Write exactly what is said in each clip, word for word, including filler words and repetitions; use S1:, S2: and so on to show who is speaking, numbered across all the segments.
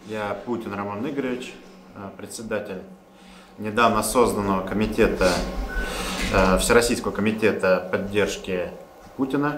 S1: Я Путин Роман Игоревич, председатель недавно созданного комитета, Всероссийского комитета поддержки Путина,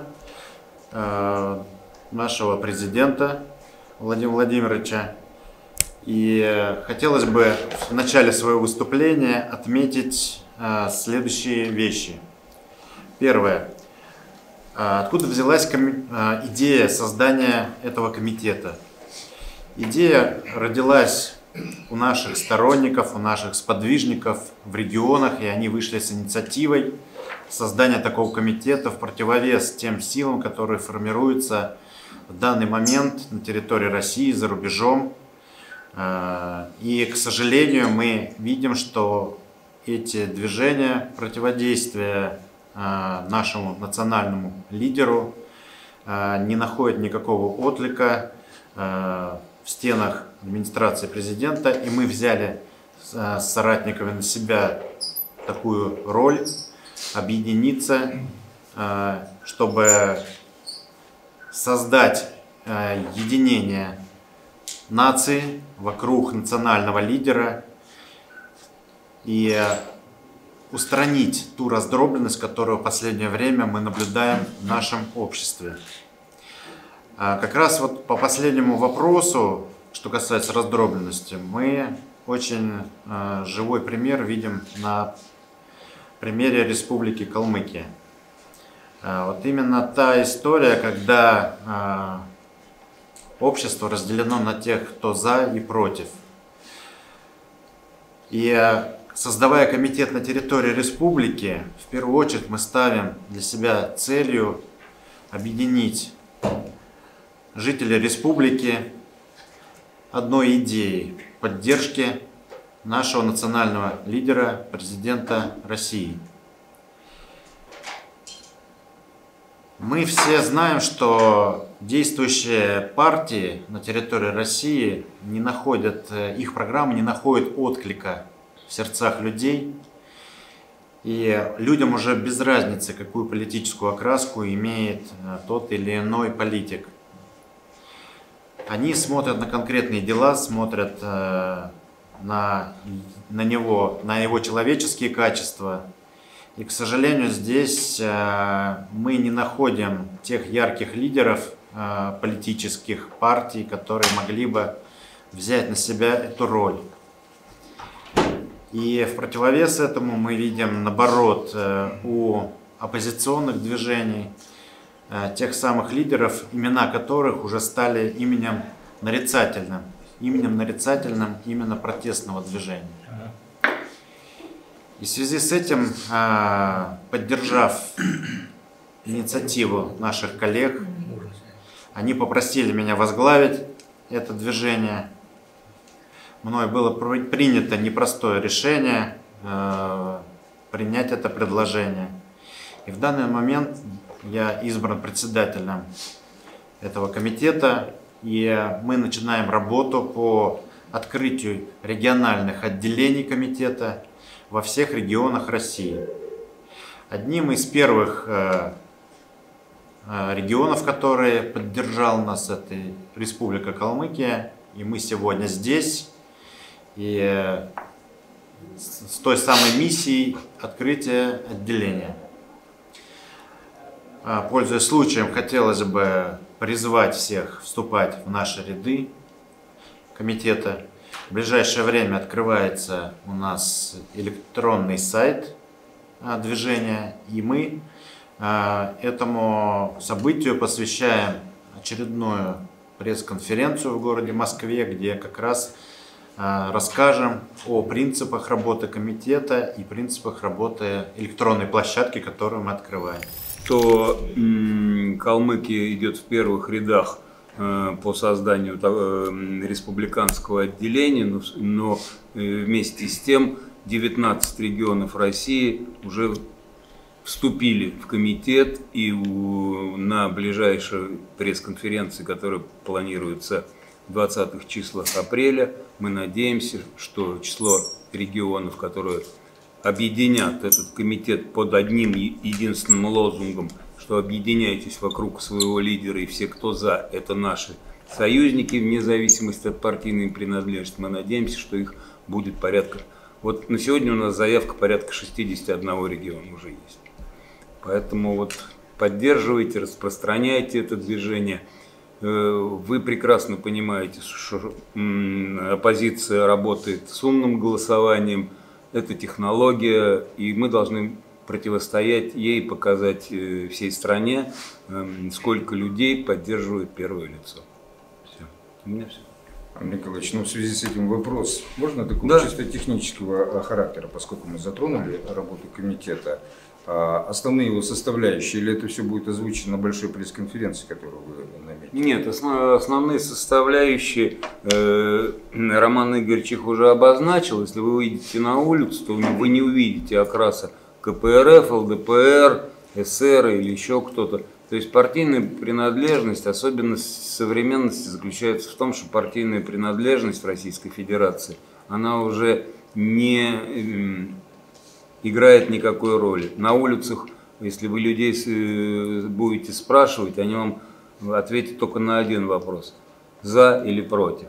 S1: нашего президента Владимира Владимировича. И хотелось бы в начале своего выступления отметить следующие вещи. Первое. Откуда взялась идея создания этого комитета? Идея родилась у наших сторонников, у наших сподвижников в регионах, и они вышли с инициативой создания такого комитета в противовес тем силам, которые формируются в данный момент на территории России, за рубежом. И, к сожалению, мы видим, что эти движения противодействия нашему национальному лидеру не находят никакого отклика в стенах администрации президента, и мы взяли с соратниками на себя такую роль объединиться, чтобы создать единение нации вокруг национального лидера и устранить ту раздробленность, которую в последнее время мы наблюдаем в нашем обществе. Как раз вот по последнему вопросу, что касается раздробленности, мы очень живой пример видим на примере Республики Калмыкия. Вот именно та история, когда общество разделено на тех, кто за и против. И создавая комитет на территории республики, в первую очередь мы ставим для себя целью объединить жителей республики одной идеей поддержки нашего национального лидера, президента России. Мы все знаем, что действующие партии на территории России не находят, их программы не находят отклика в сердцах людей. И людям уже без разницы, какую политическую окраску имеет тот или иной политик. Они смотрят на конкретные дела, смотрят на, на него, на его человеческие качества. И, к сожалению, здесь мы не находим тех ярких лидеров политических партий, которые могли бы взять на себя эту роль. И в противовес этому мы видим, наоборот, у оппозиционных движений тех самых лидеров, имена которых уже стали именем нарицательным, именем нарицательным именно протестного движения. И в связи с этим, поддержав инициативу наших коллег, они попросили меня возглавить это движение. Мной было принято непростое решение принять это предложение. И в данный момент я избран председателем этого комитета, и мы начинаем работу по открытию региональных отделений комитета во всех регионах России. Одним из первых регионов, который поддержал нас, это Республика Калмыкия, и мы сегодня здесь, и с той самой миссией открытия отделения. Пользуясь случаем, хотелось бы призвать всех вступать в наши ряды комитета. В ближайшее время открывается у нас электронный сайт движения, и мы этому событию посвящаем очередную пресс-конференцию в городе Москве, где как раз расскажем о принципах работы комитета и принципах работы электронной площадки, которую мы открываем.
S2: То Калмыкия идет в первых рядах по созданию республиканского отделения, но вместе с тем девятнадцать регионов России уже вступили в комитет, и на ближайшей пресс-конференции, которая планируется в двадцатых числах апреля, мы надеемся, что число регионов, которые объединят этот комитет под одним единственным лозунгом, что объединяйтесь вокруг своего лидера, и все, кто за, это наши союзники вне зависимости от партийной принадлежности. Мы надеемся, что их будет порядка. Вот на сегодня у нас заявка порядка шестидесяти одного региона уже есть. Поэтому вот поддерживайте, распространяйте это движение. Вы прекрасно понимаете, что оппозиция работает с умным голосованием. Это технология, и мы должны противостоять ей, показать всей стране, сколько людей поддерживает первое лицо. Все. У меня все.
S3: Андрей Николаевич, ну в связи с этим вопрос, можно такого
S2: да.
S3: чисто технического характера, поскольку мы затронули работу комитета, основные его составляющие, или это все будет озвучено на большой пресс-конференции, которую вы наметили?
S2: Нет, основ, основные составляющие э, Роман Игоревич их уже обозначил. Если вы выйдете на улицу, то вы не увидите окраса ка пэ эр эф, эл дэ пэ эр, эс эр или еще кто-то. То есть партийная принадлежность, особенность современности заключается в том, что партийная принадлежность в Российской Федерации, она уже не э, играет никакой роли. На улицах, если вы людей будете спрашивать, они вам ответят только на один вопрос: за или против.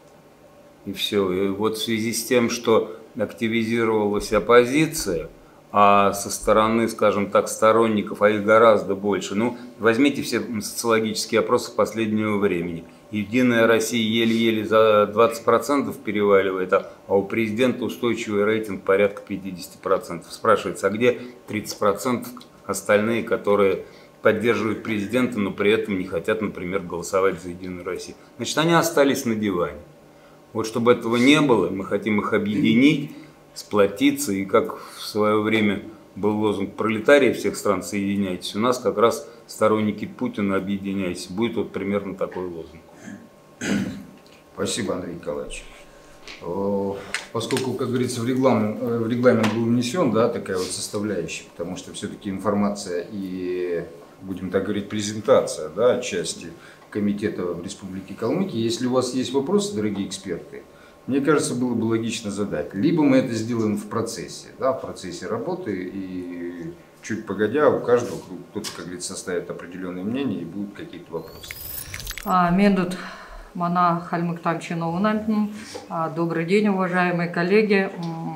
S2: И все. И вот в связи с тем, что активизировалась оппозиция, а со стороны, скажем так, сторонников, а их гораздо больше. Ну, возьмите все социологические опросы последнего времени. Единая Россия еле-еле за двадцать процентов переваливает, а у президента устойчивый рейтинг порядка пятидесяти процентов. Спрашивается, а где тридцать процентов остальные, которые поддерживают президента, но при этом не хотят, например, голосовать за Единую Россию? Значит, они остались на диване. Вот чтобы этого не было, мы хотим их объединить, сплотиться, и как в свое время был лозунг «Пролетарии всех стран, соединяйтесь», у нас как раз сторонники Путина «Объединяйтесь». Будет вот примерно такой лозунг.
S3: Спасибо, Андрей Николаевич. Поскольку, как говорится, в регламент, в регламент был внесен, да, такая вот составляющая, потому что все-таки информация и, будем так говорить, презентация, да, части комитета в Республике Калмыкия. Если у вас есть вопросы, дорогие эксперты, мне кажется, было бы логично задать. Либо мы это сделаем в процессе, да, в процессе работы, и чуть погодя у каждого, кто-то, как говорится, составит определенное мнение, и будут какие-то вопросы.
S4: Медут Мана Хальмыктам Чиновна. Добрый день, уважаемые коллеги.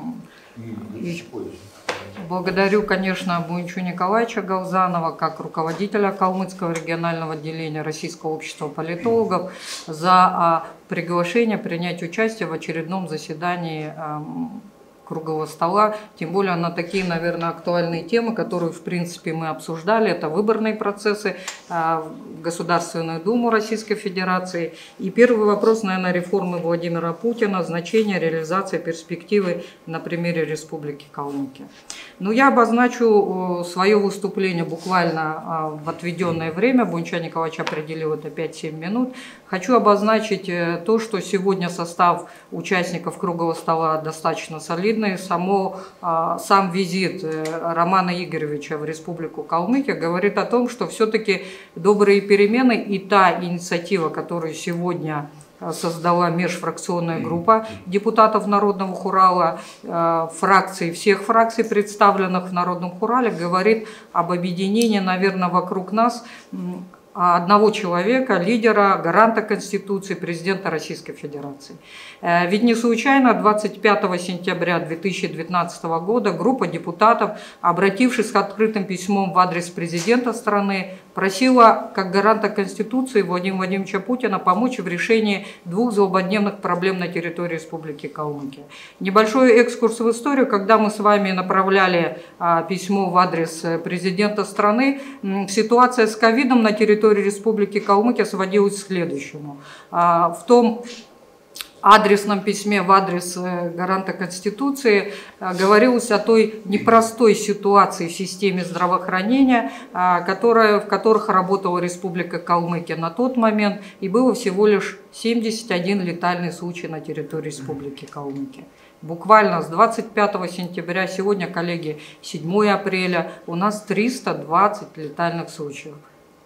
S4: Благодарю, конечно, Буинчу Николаевича Гаузанова, как руководителя Калмыцкого регионального отделения Российского общества политологов, за приглашение принять участие в очередном заседании круглого стола, тем более на такие, наверное, актуальные темы, которые, в принципе, мы обсуждали. Это выборные процессы в Государственную Думу Российской Федерации. И первый вопрос, наверное, реформы Владимира Путина, значение реализации перспективы на примере Республики Калмыкия. Ну, я обозначу свое выступление буквально в отведенное время. Буинча Николаевич определил это пять-семь минут. Хочу обозначить то, что сегодня состав участников круглого стола достаточно солидный. Само, сам визит Романа Игоревича в Республику Калмыкия говорит о том, что все-таки добрые перемены и та инициатива, которую сегодня создала межфракционная группа депутатов Народного Хурала, фракций, всех фракций, представленных в Народном Хурале, говорит об объединении, наверное, вокруг нас одного человека, лидера, гаранта Конституции, президента Российской Федерации. Ведь не случайно двадцать пятого сентября две тысячи девятнадцатого года группа депутатов, обратившись с открытым письмом в адрес президента страны, просила как гаранта Конституции Владимира Владимировича Путина помочь в решении двух злободневных проблем на территории Республики Калмыкия. Небольшой экскурс в историю. Когда мы с вами направляли письмо в адрес президента страны, ситуация с ковидом на территории Республики Калмыкия сводилась к следующему. В том адресном письме в адрес гаранта Конституции говорилось о той непростой ситуации в системе здравоохранения, которая, в которых работала Республика Калмыкия на тот момент, и было всего лишь семьдесят один летальный случай на территории Республики Калмыкия. Буквально с двадцать пятого сентября, сегодня, коллеги, седьмое апреля, у нас триста двадцать летальных случаев.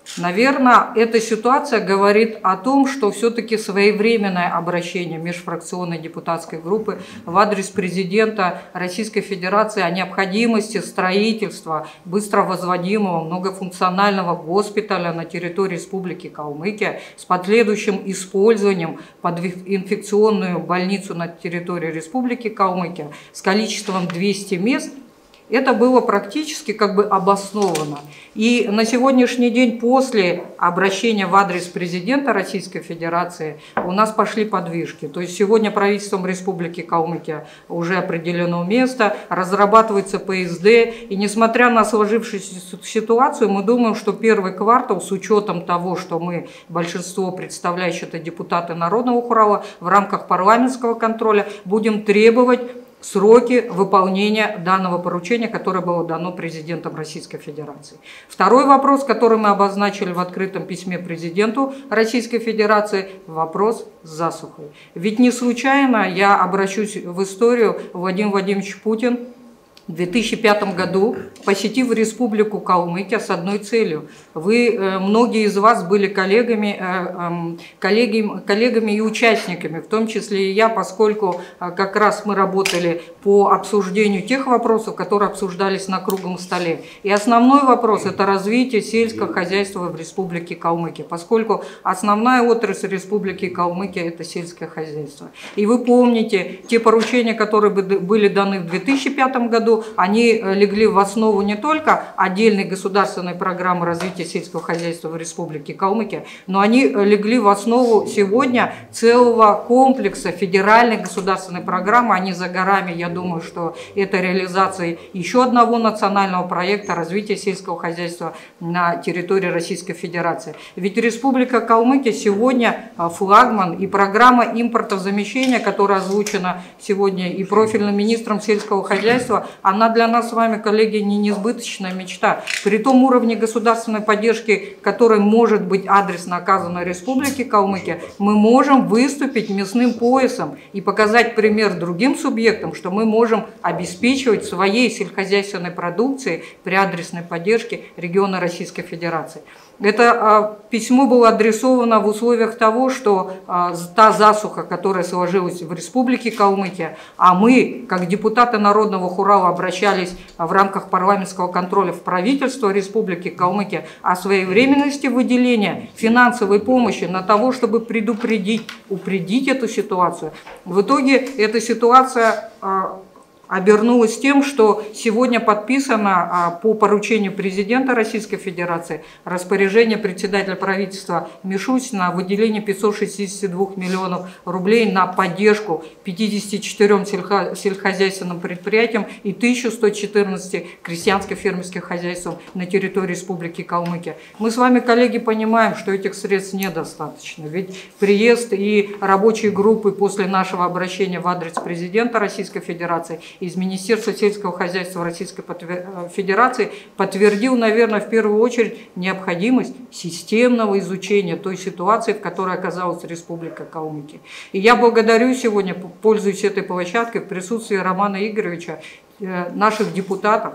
S4: Наверное, эта ситуация говорит о том, что все-таки своевременное обращение межфракционной депутатской группы в адрес президента Российской Федерации о необходимости строительства быстро возводимого многофункционального госпиталя на территории Республики Калмыкия с последующим использованием под инфекционную больницу на территории Республики Калмыкия с количеством двухсот мест, это было практически как бы обосновано. И на сегодняшний день после обращения в адрес президента Российской Федерации у нас пошли подвижки. То есть сегодня правительством Республики Калмыкия уже определено место, разрабатывается П С Д. И несмотря на сложившуюся ситуацию, мы думаем, что первый квартал, с учетом того, что мы, большинство представляющих это депутаты Народного хурала, в рамках парламентского контроля будем требовать сроки выполнения данного поручения, которое было дано президентом Российской Федерации. Второй вопрос, который мы обозначили в открытом письме президенту Российской Федерации, вопрос с засухой. Ведь не случайно я обращусь в историю, Владимир Владимирович Путин в две тысячи пятом году, посетив Республику Калмыкия с одной целью. Вы, многие из вас были коллегами, коллегами, коллегами и участниками, в том числе и я, поскольку как раз мы работали по обсуждению тех вопросов, которые обсуждались на круглом столе. И основной вопрос – это развитие сельского хозяйства в Республике Калмыкия, поскольку основная отрасль Республики Калмыкия – это сельское хозяйство. И вы помните, те поручения, которые были даны в две тысячи пятом году, они легли в основу не только отдельной государственной программы развития сельского хозяйства в Республике Калмыкия, но они легли в основу сегодня целого комплекса федеральной государственной программы. Они за горами, я думаю, что это реализация еще одного национального проекта развития сельского хозяйства на территории Российской Федерации. Ведь Республика Калмыкия сегодня флагман, и программа импортозамещения, которая озвучена сегодня и профильным министром сельского хозяйства, она для нас с вами, коллеги, не несбыточная мечта. При том уровне государственной поддержки, который может быть адресно оказан Республике Калмыкия, мы можем выступить мясным поясом и показать пример другим субъектам, что мы можем обеспечивать своей сельскохозяйственной продукцией при адресной поддержке региона Российской Федерации. Это а, письмо было адресовано в условиях того, что а, та засуха, которая сложилась в Республике Калмыкия, а мы, как депутаты Народного хурала, обращались а, в рамках парламентского контроля в правительство Республики Калмыкия о своевременности выделения финансовой помощи на того, чтобы предупредить, упредить эту ситуацию. В итоге эта ситуация а, обернулось тем, что сегодня подписано по поручению президента Российской Федерации распоряжение председателя правительства Мишустина о выделении пятисот шестидесяти двух миллионов рублей на поддержку пятидесяти четырём сельскохозяйственным предприятиям и тысяче ста четырнадцати крестьянско-фермерских хозяйствам на территории Республики Калмыкия. Мы с вами, коллеги, понимаем, что этих средств недостаточно. Ведь приезд и рабочие группы после нашего обращения в адрес президента Российской Федерации из Министерства сельского хозяйства Российской Федерации подтвердил, наверное, в первую очередь необходимость системного изучения той ситуации, в которой оказалась Республика Калмыкия. И я благодарю сегодня, пользуясь этой площадкой, в присутствии Романа Игоревича, наших депутатов,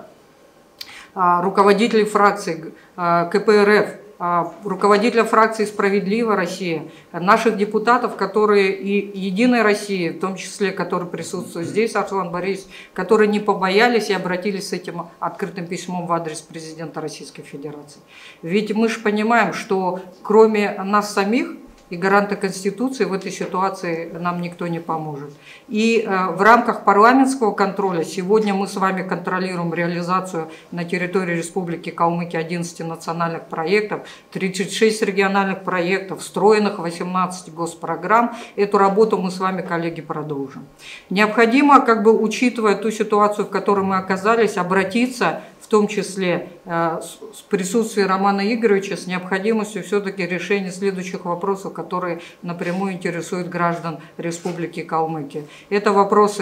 S4: руководителей фракций ка пэ эр эф, руководителя фракции «Справедливая Россия», наших депутатов, которые и «Единой России», в том числе, которые присутствуют здесь, Арслан Борисович, которые не побоялись и обратились с этим открытым письмом в адрес президента Российской Федерации. Ведь мы же понимаем, что кроме нас самих и гаранта Конституции в этой ситуации нам никто не поможет. И э, в рамках парламентского контроля сегодня мы с вами контролируем реализацию на территории Республики Калмыкия одиннадцати национальных проектов, тридцати шести региональных проектов, встроенных восемнадцать госпрограмм. Эту работу мы с вами, коллеги, продолжим. Необходимо, как бы учитывая ту ситуацию, в которой мы оказались, обратиться в том числе э, с присутствием Романа Игоревича, с необходимостью все-таки решения следующих вопросов, которые напрямую интересуют граждан Республики Калмыкия. Это вопросы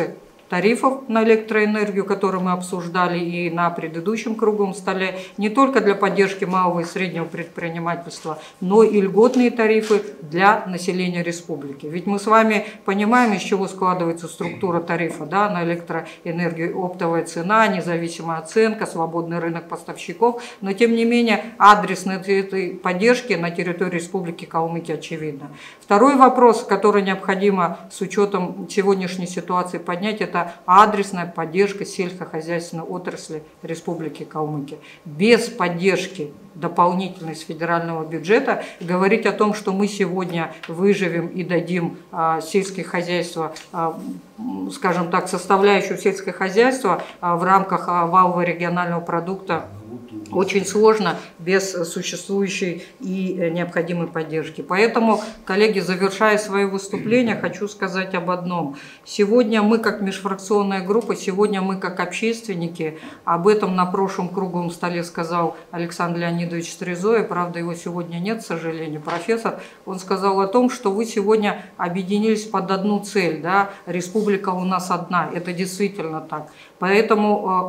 S4: тарифов на электроэнергию, которые мы обсуждали и на предыдущем круглом столе, не только для поддержки малого и среднего предпринимательства, но и льготные тарифы для населения республики. Ведь мы с вами понимаем, из чего складывается структура тарифа, да, на электроэнергию: оптовая цена, независимая оценка, свободный рынок поставщиков, но тем не менее адрес этой поддержки на территории Республики Калмыкия очевидно. Второй вопрос, который необходимо с учетом сегодняшней ситуации поднять, это адресная поддержка сельскохозяйственной отрасли Республики Калмыкия. Без поддержки дополнительной с федерального бюджета говорить о том, что мы сегодня выживем и дадим а, сельское хозяйство, а, скажем так, составляющую сельское хозяйство а, в рамках а, валового регионального продукта, очень сложно без существующей и необходимой поддержки. Поэтому, коллеги, завершая свое выступление, хочу сказать об одном. Сегодня мы, как межфракционная группа, сегодня мы, как общественники, об этом на прошлом круглом столе сказал Александр Леонидович Стрезой, правда, его сегодня нет, к сожалению, профессор. Он сказал о том, что вы сегодня объединились под одну цель, да, республика у нас одна, это действительно так. Поэтому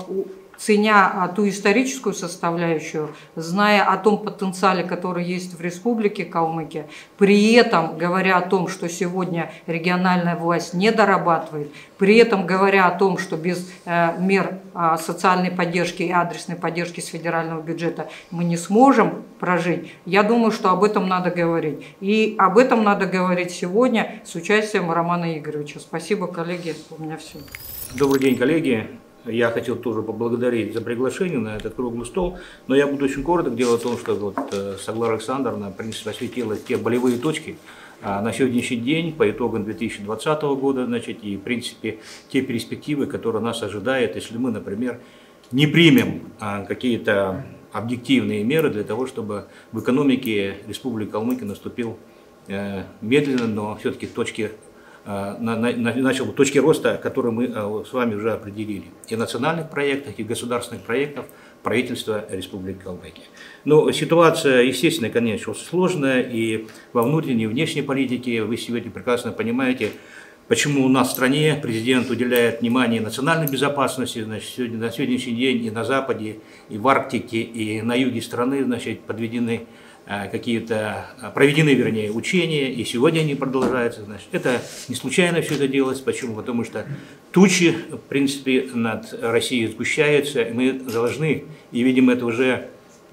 S4: ценя ту историческую составляющую, зная о том потенциале, который есть в Республике Калмыкия, при этом говоря о том, что сегодня региональная власть не дорабатывает, при этом говоря о том, что без э, мер э, социальной поддержки и адресной поддержки с федерального бюджета мы не сможем прожить, я думаю, что об этом надо говорить. И об этом надо говорить сегодня с участием Романа Игоревича. Спасибо, коллеги, у меня все.
S5: Добрый день, коллеги. Я хотел тоже поблагодарить за приглашение на этот круглый стол, но я буду очень короток. Дело в том, что вот Саглара Александровна, в принципе, осветила те болевые точки на сегодняшний день по итогам две тысячи двадцатого года, значит, и, в принципе, те перспективы, которые нас ожидают, если мы, например, не примем какие-то объективные меры для того, чтобы в экономике Республики Калмыкия наступил медленно, но все-таки точки На, на, начал точки роста, которые мы с вами уже определили. И национальных проектах, и государственных проектов правительства Республики Калмыкия. Но ситуация, естественно, конечно, сложная, и во внутренней и внешней политике вы сегодня прекрасно понимаете, почему у нас в стране президент уделяет внимание национальной безопасности. Значит, сегодня, на сегодняшний день и на Западе, и в Арктике, и на юге страны, значит, подведены какие-то, проведены, вернее, учения, и сегодня они продолжаются. Значит, это не случайно все это делалось. Почему? Потому что тучи, в принципе, над Россией сгущаются, и мы должны, и, видимо, это уже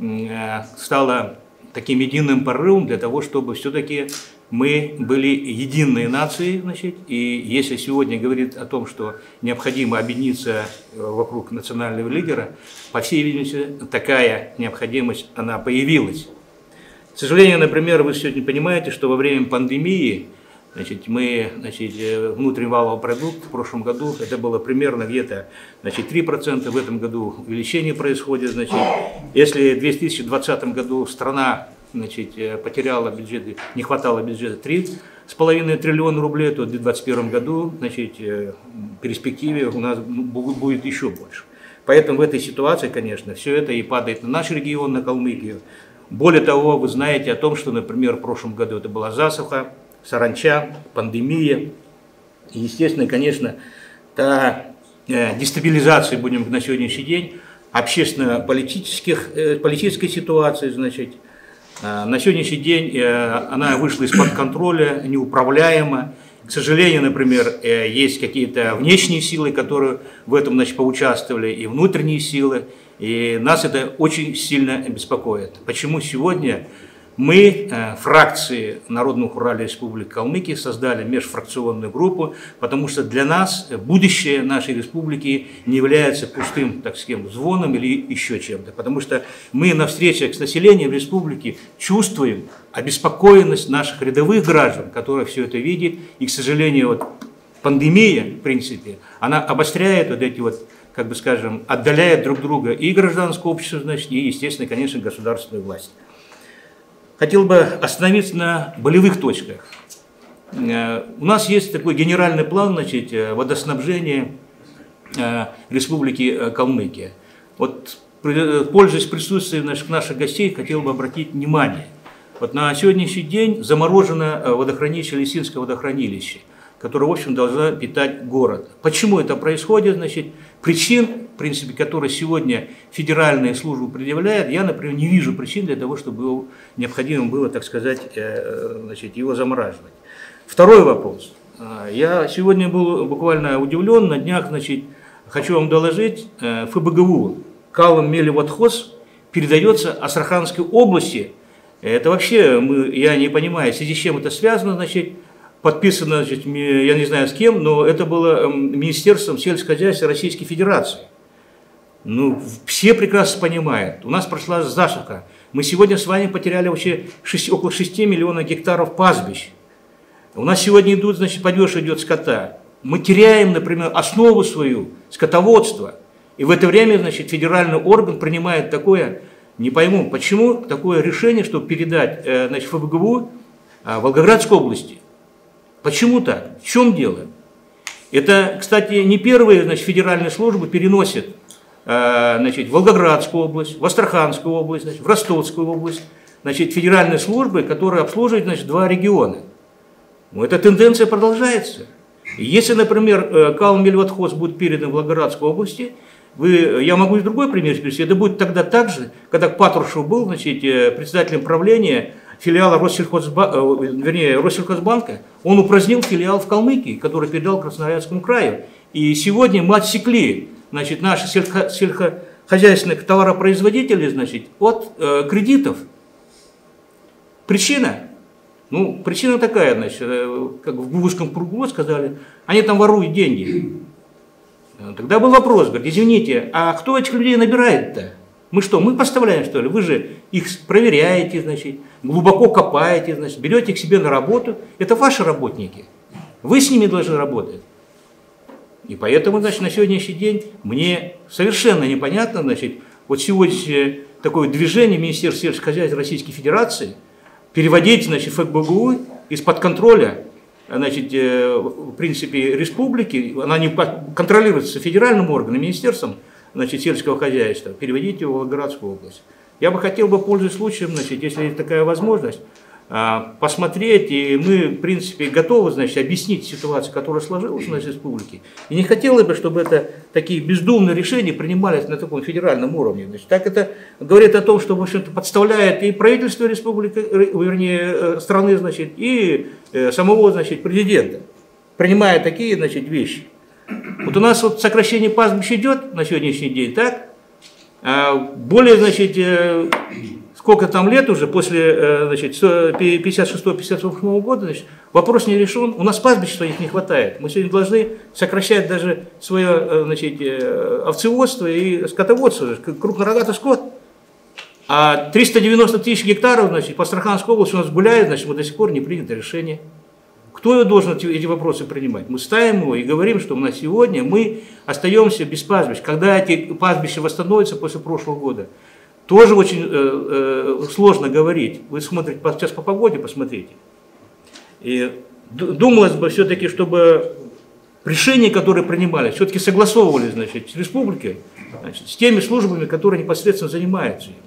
S5: стало таким единым порывом для того, чтобы все-таки мы были единой нацией, значит, и если сегодня говорит о том, что необходимо объединиться вокруг национального лидера, по всей видимости, такая необходимость, она появилась. К сожалению, например, вы сегодня понимаете, что во время пандемии, значит, мы, значит, внутренний валовый продукт в прошлом году, это было примерно где-то, значит, три процента, в этом году увеличение происходит, значит, если в две тысячи двадцатом году страна, значит, потеряла бюджет, не хватало бюджета три с половиной триллиона рублей, то в две тысячи двадцать первом году, значит, в перспективе у нас будет еще больше. Поэтому в этой ситуации, конечно, все это и падает на наш регион, на Калмыкию. Более того, вы знаете о том, что, например, в прошлом году это была засуха, саранча, пандемия. И, естественно, конечно, та э, дестабилизация, будем на сегодняшний день, общественно-политических, э, политической ситуации, значит, э, на сегодняшний день э, она вышла из-под контроля, неуправляема. К сожалению, например, э, есть какие-то внешние силы, которые в этом, значит, поучаствовали, и внутренние силы. И нас это очень сильно беспокоит. Почему сегодня мы, фракции Народного хурала Республики Калмыкия, создали межфракционную группу, потому что для нас будущее нашей республики не является пустым, так сказать, звоном или еще чем-то. Потому что мы на встречах с населением республики чувствуем обеспокоенность наших рядовых граждан, которые все это видят. И, к сожалению, вот пандемия, в принципе, она обостряет вот эти вот, как бы скажем, отдаляет друг друга и гражданское общество, значит, и, естественно, конечно, государственную власть. Хотел бы остановиться на болевых точках. У нас есть такой генеральный план, значит, водоснабжения Республики Калмыкия. Вот, пользуясь присутствием наших, наших гостей, хотел бы обратить внимание. Вот на сегодняшний день заморожено водохранилище, Лисинское водохранилище, которая, в общем, должна питать город. Почему это происходит? Значит, причин, в принципе, которые сегодня федеральные службы предъявляют, я, например, не вижу причин для того, чтобы его необходимо было, так сказать, значит, его замораживать. Второй вопрос. Я сегодня был буквально удивлен, на днях, значит, хочу вам доложить, ФБГУ Калым-Мелеводхоз передается Астраханской области. Это вообще, мы, я не понимаю, в связи с чем это связано, значит, подписано, значит, я не знаю с кем, но это было Министерством сельского хозяйства Российской Федерации. Ну, все прекрасно понимают, у нас прошла засуха. Мы сегодня с вами потеряли вообще шесть, около шести миллионов гектаров пастбищ. У нас сегодня идут, значит, падеж идет скота. Мы теряем, например, основу свою, скотоводство. И в это время, значит, федеральный орган принимает такое, не пойму, почему, такое решение, чтобы передать, значит, ФБГУ Волгоградской области. Почему так? В чем дело? Это, кстати, не первые, значит, федеральные службы переносят, значит, в Волгоградскую область, в Астраханскую область, значит, в Ростовскую область, значит, федеральные службы, которые обслуживают, значит, два региона. Но эта тенденция продолжается. И если, например, Калым-Мелеводхоз будет передан в Волгоградской области, вы, я могу и другой пример привести, это будет тогда так же, когда Патрушев был, значит, председателем правления филиала Россельхозбанка, вернее, Россельхозбанка, он упразднил филиал в Калмыкии, который передал Красноярскому краю. И сегодня мы отсекли, значит, наших сельско сельскохозяйственных товаропроизводителей, значит, от э, кредитов. Причина? Ну, причина такая, значит, как в узком кругу сказали, они там воруют деньги. Тогда был вопрос, говорит, извините, а кто этих людей набирает-то? Мы что, мы поставляем, что ли? Вы же их проверяете, значит, глубоко копаете, значит, берете их себе на работу. Это ваши работники. Вы с ними должны работать. И поэтому, значит, на сегодняшний день мне совершенно непонятно, значит, вот сегодня такое движение Министерства сельского хозяйства Российской Федерации переводить, значит, ФБГУ из-под контроля, значит, в принципе, республики, она не контролируется федеральным органом, министерством, значит, сельского хозяйства, переводить его в Волгоградскую область. Я бы хотел бы, пользуясь случаем, значит, если есть такая возможность, посмотреть, и мы, в принципе, готовы, значит, объяснить ситуацию, которая сложилась у нас в республике. И не хотелось бы, чтобы это, такие бездумные решения принимались на таком федеральном уровне. Значит, так это говорит о том, что, в общем-то, подставляет и правительство республики, вернее, страны, значит, и самого, значит, президента, принимая такие, значит, вещи. Вот у нас вот сокращение пастбищ идет на сегодняшний день, так? Более, значит, сколько там лет уже, после, значит, пятьдесят шестого — пятьдесят восьмого года, значит, вопрос не решен. У нас пастбищ своих не хватает. Мы сегодня должны сокращать даже свое, значит, овцеводство и скотоводство, крупнорогатый скот. А триста девяносто тысяч гектаров, значит, по Астраханской области у нас гуляет, значит, вот до сих пор не принято решение. Кто должен эти вопросы принимать? Мы ставим его и говорим, что на сегодня мы остаемся без пастбищ. Когда эти пастбища восстановятся после прошлого года, тоже очень э, э, сложно говорить. Вы смотрите, сейчас по погоде посмотрите. И думалось бы все-таки, чтобы решения, которые принимались, все-таки согласовывались, значит, с республикой, значит, с теми службами, которые непосредственно занимаются им.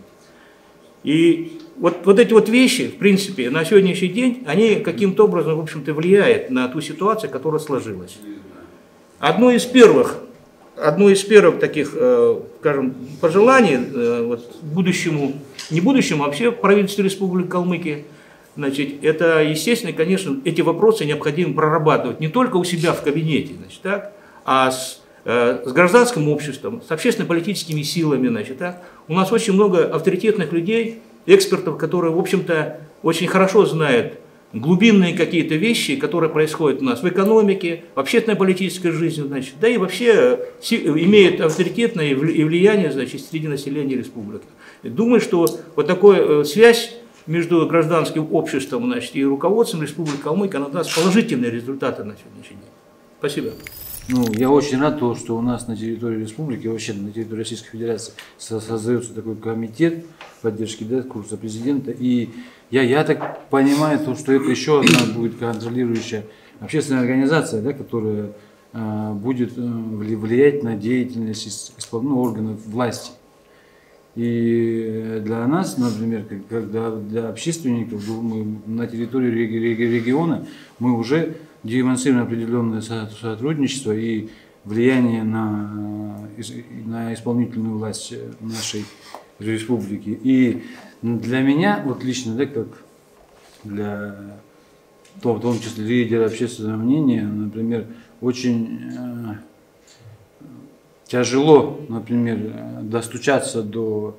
S5: И вот, вот эти вот вещи, в принципе, на сегодняшний день, они каким-то образом, в общем-то, влияют на ту ситуацию, которая сложилась. Одно из первых, одно из первых таких, э, скажем, пожеланий э, вот, будущему, не будущему, а вообще правительству Республики Калмыкия, значит, это, естественно, конечно, эти вопросы необходимо прорабатывать не только у себя в кабинете, значит, так, а с, э, с гражданским обществом, с общественно-политическими силами, значит, так. У нас очень много авторитетных людей, экспертов, которые, в общем-то, очень хорошо знают глубинные какие-то вещи, которые происходят у нас в экономике, в общественно-политической жизни, значит, да и вообще имеют авторитетное и влияние, значит, среди населения республики. Думаю, что вот такая связь между гражданским обществом, значит, и руководством Республики Калмыкия, она даст положительные результаты на сегодняшний день. Спасибо.
S6: Ну, я очень рад, то, что у нас на территории республики, вообще на территории Российской Федерации создается такой комитет поддержки, да, курса президента. И я, я так понимаю, то, что это еще одна будет контролирующая общественная организация, да, которая э, будет э, влиять на деятельность исполнительных органов власти. И для нас, например, как для, для общественников, мы на территории региона, мы уже демонстрируем определенное сотрудничество и влияние на, на исполнительную власть нашей республики. И для меня, вот лично, да, как для, в том числе лидера общественного мнения, например, очень э, тяжело, например, достучаться до,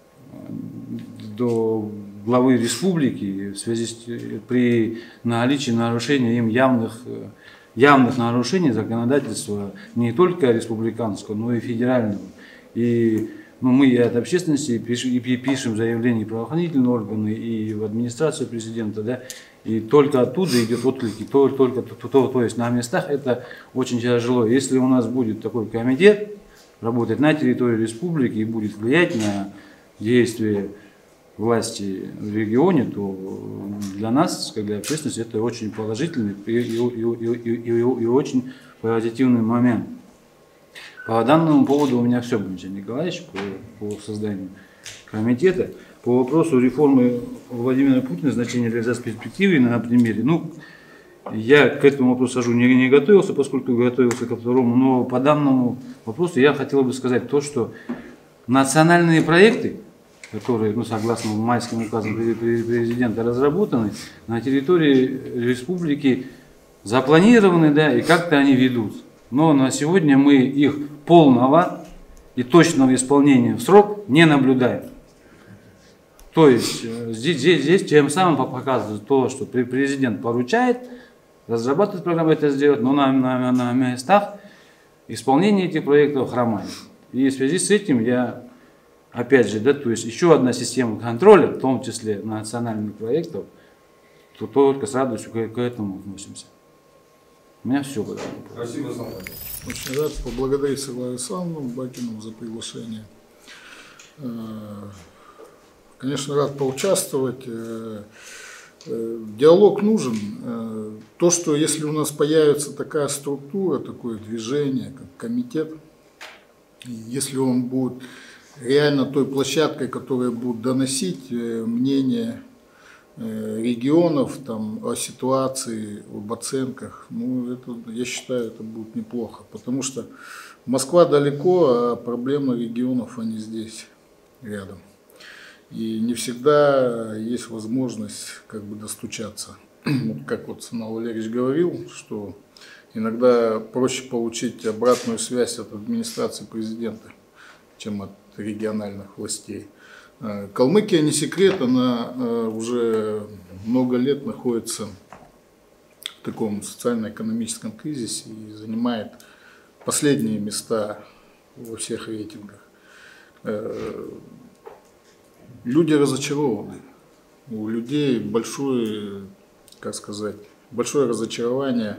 S6: до главы республики в связи с, при наличии нарушения им явных, явных нарушений законодательства не только республиканского, но и федерального. И ну, мы и от общественности пишем, и пишем заявления в правоохранительные органы и в администрацию президента, да, и только оттуда идет отклики, то, только то, то, то есть на местах это очень тяжело. Если у нас будет такой комитет работать на территории республики и будет влиять на действия власти в регионе, то для нас, как для общественности, это очень положительный и, и, и, и, и, и очень позитивный момент. По данному поводу у меня все, Владимир Николаевич, по, по созданию комитета. По вопросу реформы Владимира Путина, значение реализации перспективы на примере. Ну, я к этому вопросу сажу не, не готовился, поскольку готовился ко второму, но по данному вопросу я хотел бы сказать то, что национальные проекты, которые, ну, согласно майским указам президента, разработаны на территории республики, запланированы, да, и как-то они ведут. Но на сегодня мы их полного и точного исполнения в срок не наблюдаем. То есть здесь, здесь, здесь тем самым показывает то, что президент поручает разрабатывать программу, это сделать, но на, на, на местах исполнение этих проектов хромает. И в связи с этим я, опять же, да, то есть еще одна система контроля, в том числе национальных проектов, то только с радостью к, к этому относимся. У меня все.
S3: Спасибо, Александр.
S7: Очень рад поблагодарить Светлану Александровну Бакину за приглашение. Конечно, рад поучаствовать. Диалог нужен. То, что если у нас появится такая структура, такое движение, как комитет, если он будет реально той площадкой, которая будет доносить мнение регионов там, о ситуации, об оценках, ну, это, я считаю, это будет неплохо, потому что Москва далеко, а проблемы регионов, они здесь, рядом. И не всегда есть возможность как бы достучаться. Как вот Санал Валерьевич говорил, что иногда проще получить обратную связь от администрации президента, чем от региональных властей. Калмыкия не секрет, она уже много лет находится в таком социально-экономическом кризисе и занимает последние места во всех рейтингах. Люди разочарованы, у людей большое, как сказать, большое разочарование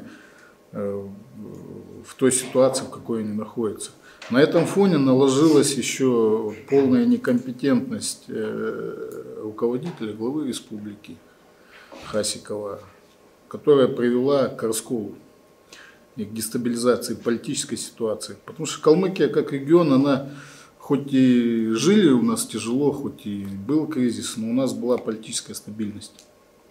S7: в той ситуации, в какой они находятся. На этом фоне наложилась еще полная некомпетентность руководителя главы республики Хасикова, которая привела к расколу и к дестабилизации политической ситуации. Потому что Калмыкия как регион, она хоть и жили у нас тяжело, хоть и был кризис, но у нас была политическая стабильность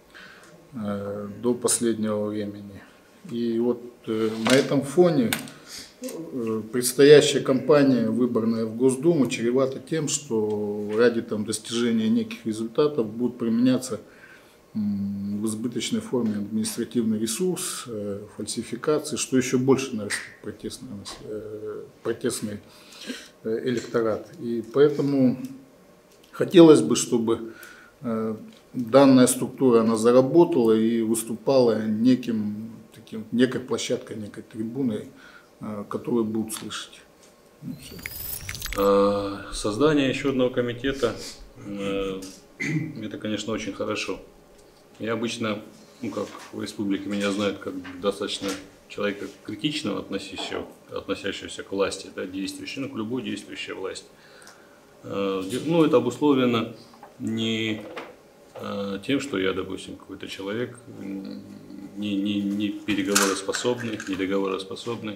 S7: до последнего времени. И вот на этом фоне предстоящая кампания, выборная в Госдуму, чревата тем, что ради там, достижения неких результатов будут применяться в избыточной форме административный ресурс, фальсификации, что еще больше нарастет протестный, протестный электорат. И поэтому хотелось бы, чтобы данная структура она заработала и выступала неким, таким, некой площадкой, некой трибуной, которые будут слышать. Ну,
S8: создание еще одного комитета, это, конечно, очень хорошо. Я обычно, ну как в республике меня знают как достаточно человека критичного, относящегося, относящегося к власти, да, действующей, ну, к любой действующей власти. Ну, это обусловлено не тем, что я, допустим, какой-то человек не, не, не переговороспособный, не договороспособный.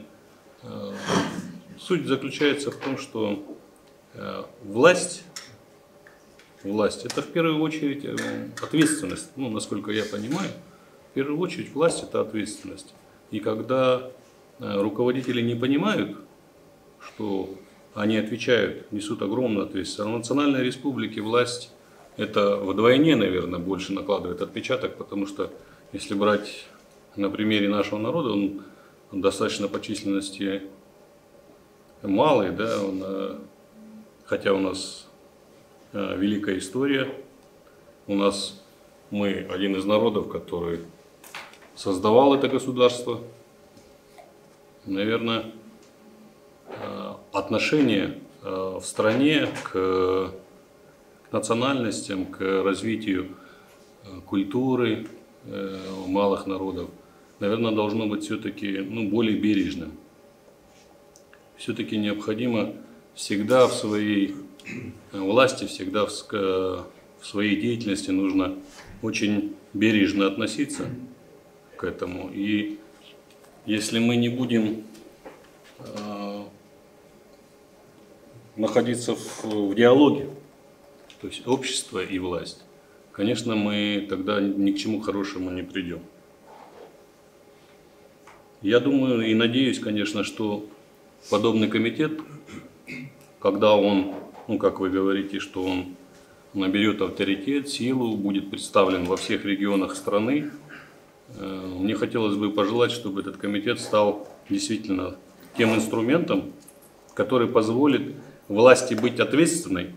S8: Суть заключается в том, что власть, власть это в первую очередь ответственность. Ну, насколько я понимаю, в первую очередь власть это ответственность. И когда руководители не понимают, что они отвечают, несут огромную ответственность, а в национальной республике власть это вдвойне, наверное, больше накладывает отпечаток, потому что если брать на примере нашего народа, он достаточно по численности малый, да, он, хотя у нас великая история, у нас мы один из народов, который создавал это государство. Наверное, отношение в стране к национальностям, к развитию культуры малых народов, наверное, должно быть все-таки ну, более бережным. Все-таки необходимо всегда в своей власти, всегда в, в своей деятельности нужно очень бережно относиться к этому. И если мы не будем э, находиться в, в диалоге, то есть общество и власть, конечно, мы тогда ни к чему хорошему не придем. Я думаю и надеюсь, конечно, что подобный комитет, когда он, ну как вы говорите, что он наберет авторитет, силу, будет представлен во всех регионах страны, мне хотелось бы пожелать, чтобы этот комитет стал действительно тем инструментом, который позволит власти быть ответственной,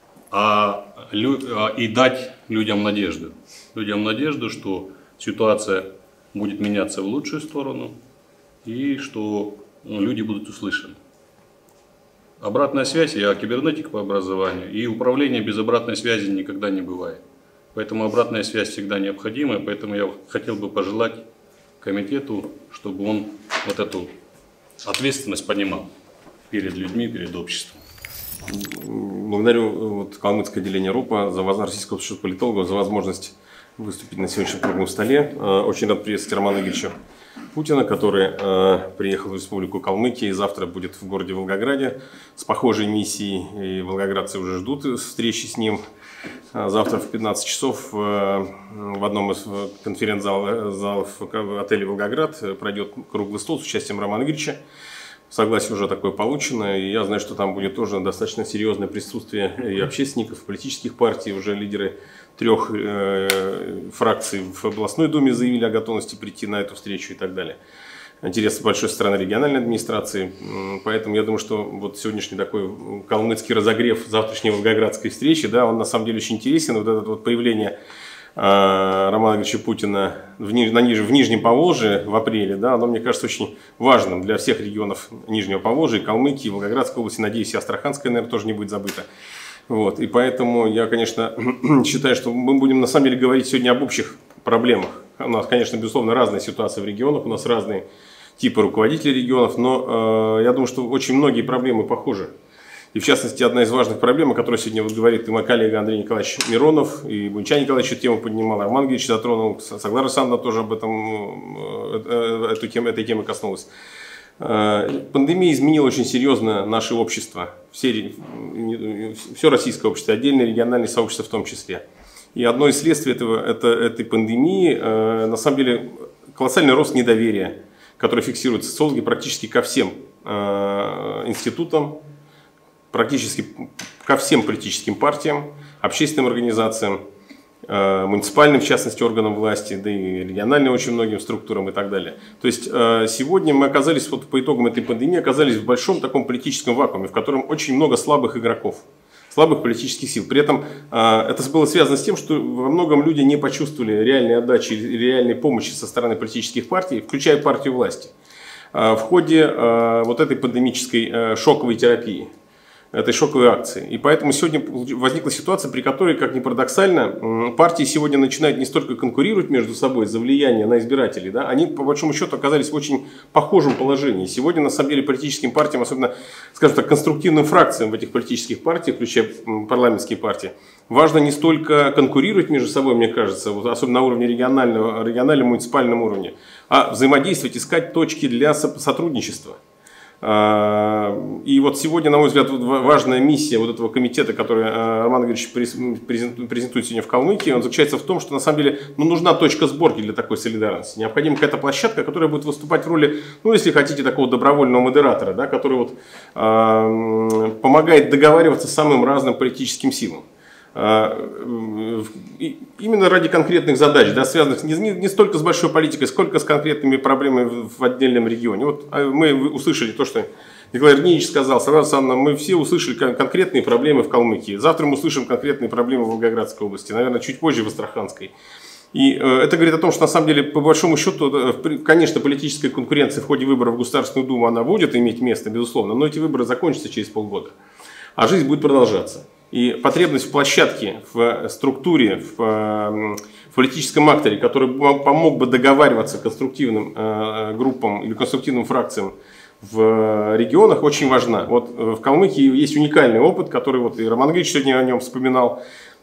S8: а, и дать людям надежду. Людям надежду, что ситуация будет меняться в лучшую сторону и что люди будут услышаны. Обратная связь, я кибернетик по образованию, и управление без обратной связи никогда не бывает. Поэтому обратная связь всегда необходима, поэтому я хотел бы пожелать комитету, чтобы он вот эту ответственность понимал перед людьми, перед обществом.
S9: Благодарю вот, калмыцкое отделение РОПа, за Российского общества политологов, за возможность выступить на сегодняшнем круглом столе. Очень рад приветствовать Романа Игоревича Путина, который э, приехал в Республику Калмыкия и завтра будет в городе Волгограде с похожей миссией. И волгоградцы уже ждут встречи с ним. Завтра в пятнадцать часов э, в одном из конференц-залов отеля «Волгоград» пройдет круглый стол с участием Романа Игоревича. Согласие уже такое получено, и я знаю, что там будет тоже достаточно серьезное присутствие и общественников, политических партий. Уже лидеры трех э, фракций в областной думе заявили о готовности прийти на эту встречу и так далее. Интерес большой со стороны региональной администрации, поэтому я думаю, что вот сегодняшний такой калмыцкий разогрев завтрашней волгоградской встречи, да, он на самом деле очень интересен. Вот это вот появление Романа Игоревича Путина в, Ниж, на Ниж, в Нижнем Поволжье в апреле, да, оно, мне кажется, очень важным для всех регионов Нижнего Поволжья, Калмыкии, Волгоградской области, надеюсь, и Астраханская, наверное, тоже не будет забыта. Вот, и поэтому я, конечно, считаю, что мы будем на самом деле говорить сегодня об общих проблемах. У нас, конечно, безусловно, разная ситуация в регионах, у нас разные типы руководителей регионов, но э, я думаю, что очень многие проблемы похожи. И в частности, одна из важных проблем, о которой сегодня вот говорит и мой коллега Андрей Николаевич Миронов, и Бунчан Николаевич эту тему поднимал, Роман Георгиевич затронул, Саглара Александровна тоже об этом, эту тему, этой темы коснулась. Пандемия изменила очень серьезно наше общество, все, все российское общество, отдельные региональные сообщества в том числе. И одно из следствий этого, это, этой пандемии, на самом деле, колоссальный рост недоверия, который фиксируют социологи практически ко всем институтам, практически ко всем политическим партиям, общественным организациям, э, муниципальным, в частности, органам власти, да и региональным очень многим структурам и так далее. То есть э, сегодня мы оказались, вот по итогам этой пандемии, оказались в большом таком политическом вакууме, в котором очень много слабых игроков, слабых политических сил. При этом э, это было связано с тем, что во многом люди не почувствовали реальной отдачи, реальной помощи со стороны политических партий, включая партию власти, э, в ходе э, вот этой пандемической э, шоковой терапии, этой шоковой акции. И поэтому сегодня возникла ситуация, при которой, как ни парадоксально, партии сегодня начинают не столько конкурировать между собой за влияние на избирателей, да, они по большому счету оказались в очень похожем положении. Сегодня на самом деле политическим партиям, особенно, скажем так, конструктивным фракциям в этих политических партиях, включая парламентские партии, важно не столько конкурировать между собой, мне кажется, особенно на уровне регионального, региональном, муниципальном уровне, а взаимодействовать, искать точки для сотрудничества. И вот сегодня, на мой взгляд, важная миссия вот этого комитета, который Роман Игоревич презентует сегодня в Калмыкии, он заключается в том, что на самом деле ну, нужна точка сборки для такой солидарности. Необходима какая-то площадка, которая будет выступать в роли, ну если хотите, такого добровольного модератора, да, который вот, э, помогает договариваться с самым разным политическим силам. Именно ради конкретных задач, да, связанных не, не, не столько с большой политикой, сколько с конкретными проблемами в, в отдельном регионе. Вот мы услышали то, что Николай Эрнеевич сказал, Сара Александровна, мы все услышали конкретные проблемы в Калмыкии. Завтра мы услышим конкретные проблемы в Волгоградской области, наверное, чуть позже в Астраханской. И э, это говорит о том, что на самом деле, по большому счету, э, конечно, политическая конкуренция в ходе выборов в Государственную Думу, она будет иметь место, безусловно, но эти выборы закончатся через полгода, а жизнь будет продолжаться. И потребность в площадке, в структуре, в, в политическом акторе, который помог бы договариваться конструктивным э, группам или конструктивным фракциям в регионах, очень важна. Вот в Калмыкии есть уникальный опыт, который вот и Роман Ильич сегодня о нем вспоминал.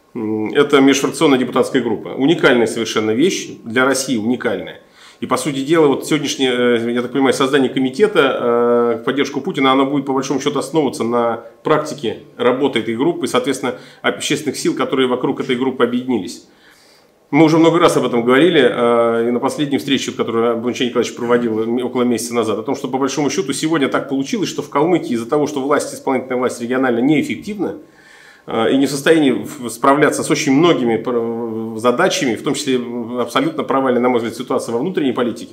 S9: Это межфракционная депутатская группа. Уникальная совершенно вещь, для России уникальная. И, по сути дела, вот сегодняшнее, я так понимаю, создание комитета в поддержку Путина, оно будет, по большому счету, основываться на практике работы этой группы, соответственно, общественных сил, которые вокруг этой группы объединились. Мы уже много раз об этом говорили, и на последней встрече, которую Бончай Николаевич проводил около месяца назад, о том, что, по большому счету, сегодня так получилось, что в Калмыкии из-за того, что власть, исполнительная власть регионально неэффективна, и не в состоянии справляться с очень многими задачами, в том числе абсолютно провальная, на мой взгляд, ситуация во внутренней политике.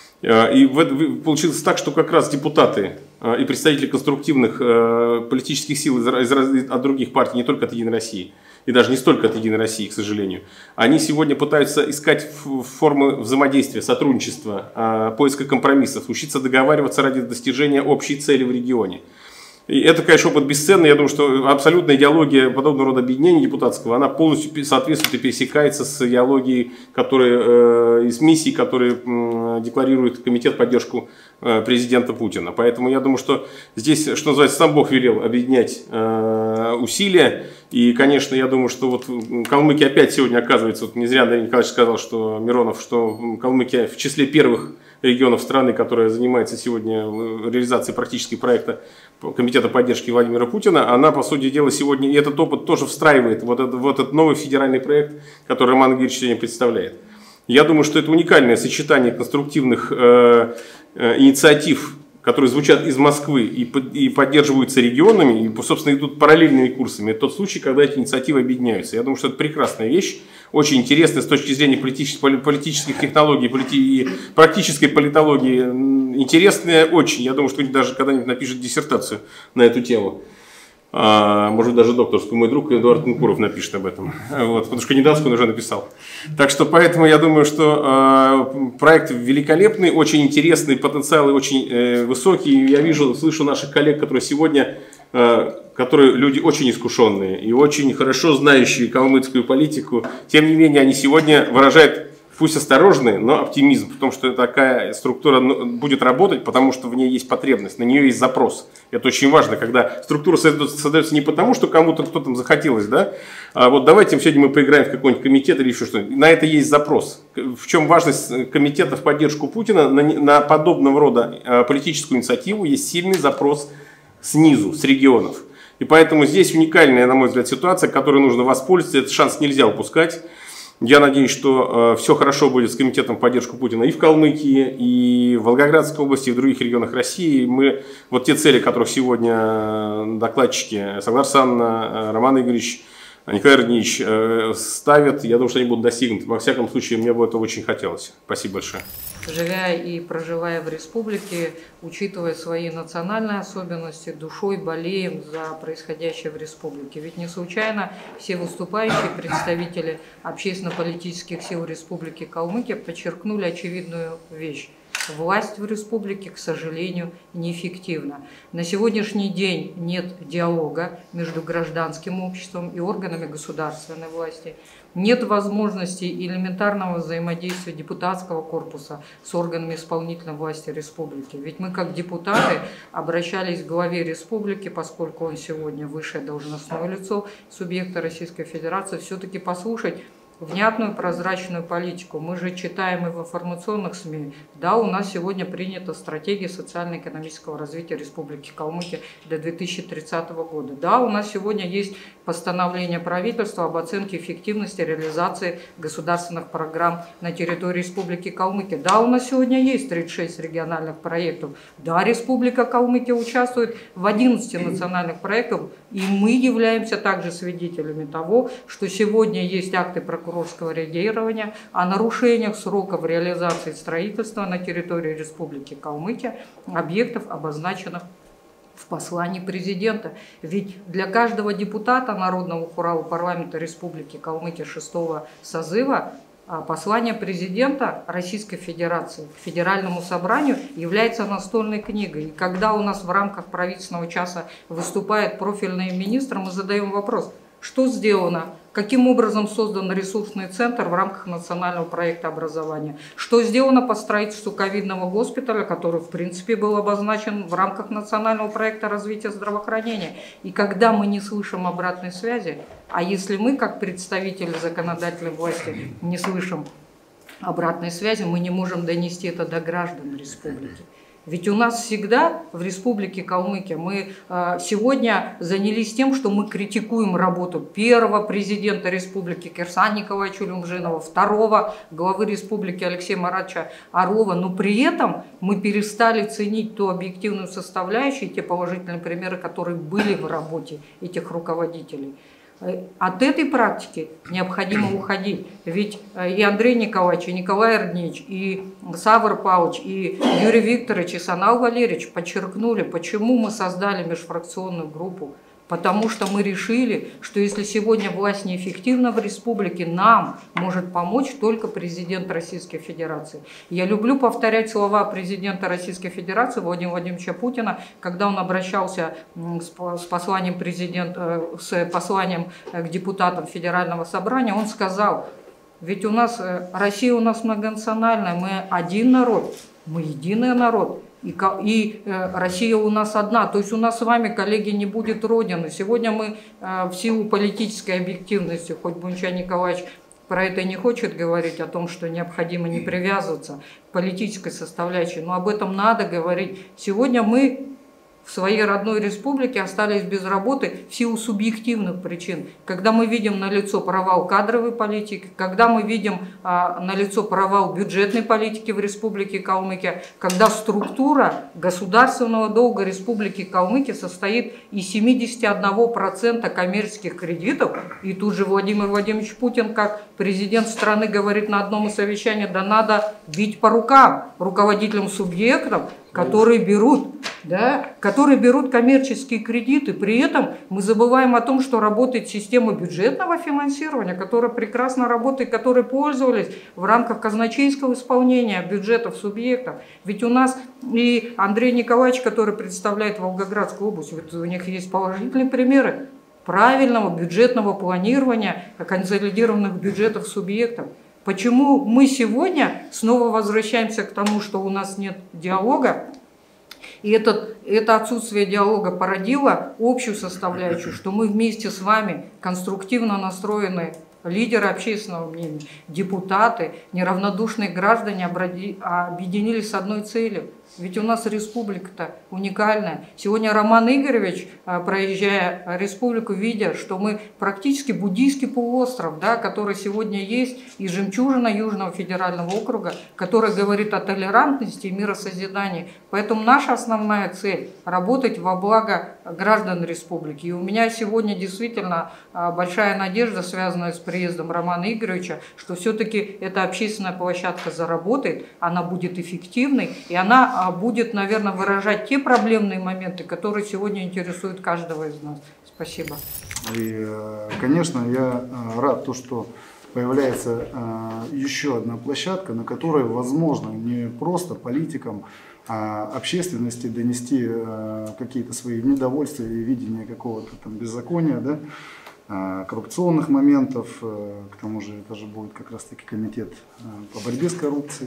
S9: И получилось так, что как раз депутаты и представители конструктивных политических сил из, из, от других партий, не только от «Единой России», и даже не столько от «Единой России», к сожалению, они сегодня пытаются искать формы взаимодействия, сотрудничества, поиска компромиссов, учиться договариваться ради достижения общей цели в регионе. И это, конечно, опыт бесценный. Я думаю, что абсолютная идеология подобного рода объединения депутатского, она полностью соответствует и пересекается с идеологией, которые, э, с миссией, которые э, декларирует Комитет поддержку э, президента Путина. Поэтому я думаю, что здесь, что называется, сам Бог велел объединять э, усилия. И, конечно, я думаю, что вот Калмыкия опять сегодня оказывается, вот не зря Андрей Николаевич сказал, что Миронов, что Калмыкия в числе первых регионов страны, которая занимается сегодня реализацией практически проекта Комитета поддержки Владимира Путина, она, по сути дела, сегодня и этот опыт тоже встраивает вот этот, вот этот новый федеральный проект, который Роман Игоревич сегодня представляет. Я думаю, что это уникальное сочетание конструктивных э, э, инициатив, которые звучат из Москвы и, и поддерживаются регионами, и, собственно, идут параллельными курсами. Это тот случай, когда эти инициативы объединяются. Я думаю, что это прекрасная вещь, очень интересная с точки зрения политических, политических технологий полити, и практической политологии. Интересная очень. Я думаю, что даже когда-нибудь напишет диссертацию на эту тему. А, может, даже докторскую. Мой друг Эдуард Нукуров напишет об этом. Вот, потому что кандидатскую он уже написал. Так что поэтому я думаю, что э, проект великолепный, очень интересный, потенциалы очень э, высокие. Я вижу, слышу наших коллег, которые сегодня, э, которые люди очень искушенные и очень хорошо знающие калмыцкую политику. Тем не менее, они сегодня выражают, пусть осторожный, но оптимизм в том, что такая структура будет работать, потому что в ней есть потребность, на нее есть запрос. Это очень важно, когда структура создается не потому, что кому-то кто-то захотелось, да, а вот давайте сегодня мы поиграем в какой-нибудь комитет или еще что-нибудь. На это есть запрос. В чем важность комитета в поддержку Путина? На, на подобного рода политическую инициативу есть сильный запрос снизу, с регионов. И поэтому здесь уникальная, на мой взгляд, ситуация, которой нужно воспользоваться. Этот шанс нельзя упускать. Я надеюсь, что э, все хорошо будет с Комитетом поддержку Путина и в Калмыкии, и в Волгоградской области, и в других регионах России. Мы, вот те цели, которых сегодня докладчики Соглар Санна, Роман Игоревич, Николай Эрнеевич э, ставят, я думаю, что они будут достигнуты. Во всяком случае, мне бы этого очень хотелось. Спасибо большое.
S4: Живя и проживая в республике, учитывая свои национальные особенности, душой болеем за происходящее в республике. Ведь не случайно все выступающие представители общественно-политических сил Республики Калмыкия подчеркнули очевидную вещь. Власть в республике, к сожалению, неэффективна. На сегодняшний день нет диалога между гражданским обществом и органами государственной власти. Нет возможности элементарного взаимодействия депутатского корпуса с органами исполнительной власти республики. Ведь мы, как депутаты, обращались к главе республики, поскольку он сегодня высшее должностное лицо субъекта Российской Федерации, все-таки послушать внятную прозрачную политику. Мы же читаем и в информационных СМИ. Да, у нас сегодня принята стратегия социально-экономического развития Республики Калмыкия до две тысячи тридцатого года. Да, у нас сегодня есть постановление правительства об оценке эффективности реализации государственных программ на территории Республики Калмыкия. Да, у нас сегодня есть тридцать шесть региональных проектов. Да, Республика Калмыкия участвует в одиннадцати национальных проектах, и мы являемся также свидетелями того, что сегодня есть акты прокурорского реагирования о нарушениях сроков реализации строительства на территории Республики Калмыкия объектов, обозначенных в послании президента. Ведь для каждого депутата Народного хурала парламента Республики Калмыкия шестого созыва послание президента Российской Федерации к Федеральному собранию является настольной книгой. И когда у нас в рамках правительственного часа выступает профильный министр, мы задаем вопрос, что сделано, каким образом создан ресурсный центр в рамках национального проекта образования, что сделано по строительству ковидного госпиталя, который в принципе был обозначен в рамках национального проекта развития здравоохранения. И когда мы не слышим обратной связи, а если мы, как представители законодательной власти, не слышим обратной связи, мы не можем донести это до граждан республики. Ведь у нас всегда в Республике Калмыкия мы э, сегодня занялись тем, что мы критикуем работу первого президента Республики Кирсана Николаевича Люмжинова, второго главы Республики Алексея Маратовича Орлова, но при этом мы перестали ценить ту объективную составляющую, те положительные примеры, которые были в работе этих руководителей. От этой практики необходимо уходить. Ведь и Андрей Николаевич, и Николай Эрдневич, и Савр Павлович, и Юрий Викторович, и Санал Валерьевич подчеркнули, почему мы создали межфракционную группу. Потому что мы решили, что если сегодня власть неэффективна в республике, нам может помочь только президент Российской Федерации. Я люблю повторять слова президента Российской Федерации Владимира Владимировича Путина, когда он обращался с посланием, президента, с посланием к депутатам Федерального собрания. Он сказал, ведь у нас Россия у нас многонациональная, мы один народ, мы единый народ. И, и э, Россия у нас одна, то есть у нас с вами, коллеги, не будет родины. Сегодня мы э, в силу политической объективности, хоть Бунчан Николаевич про это не хочет говорить, о том, что необходимо не привязываться к политической составляющей, но об этом надо говорить. Сегодня мы в своей родной республике остались без работы в силу субъективных причин. Когда мы видим налицо провал кадровой политики, когда мы видим а, налицо провал бюджетной политики в Республике Калмыкия, когда структура государственного долга Республики Калмыкия состоит из семидесяти одного процента коммерческих кредитов, и тут же Владимир Владимирович Путин, как президент страны, говорит на одном из совещаний, да надо бить по рукам руководителям субъектов, которые берут, да, которые берут коммерческие кредиты. При этом мы забываем о том, что работает система бюджетного финансирования, которая прекрасно работает, которой пользовались в рамках казначейского исполнения бюджетов субъектов. Ведь у нас и Андрей Николаевич, который представляет Волгоградскую область, вот у них есть положительные примеры правильного бюджетного планирования консолидированных бюджетов субъектов. Почему мы сегодня снова возвращаемся к тому, что у нас нет диалога, и этот, это отсутствие диалога породило общую составляющую, что мы вместе с вами, конструктивно настроенные лидеры общественного мнения, депутаты, неравнодушные граждане объединились с одной целью. Ведь у нас республика-то уникальная. Сегодня Роман Игоревич, проезжая республику, видя, что мы практически буддийский полуостров, да, который сегодня есть, и жемчужина Южного федерального округа, который говорит о толерантности и миросозидании. Поэтому наша основная цель – работать во благо граждан республики. И у меня сегодня действительно большая надежда, связанная с приездом Романа Игоревича, что все-таки эта общественная площадка заработает, она будет эффективной, и она будет, наверное, выражать те проблемные моменты, которые сегодня интересуют каждого из нас. Спасибо.
S10: И, конечно, я рад, то, что появляется еще одна площадка, на которой возможно не просто политикам, а общественности донести какие-то свои недовольства и видение какого-то там беззакония, да, коррупционных моментов. К тому же это же будет как раз-таки комитет по борьбе с коррупцией.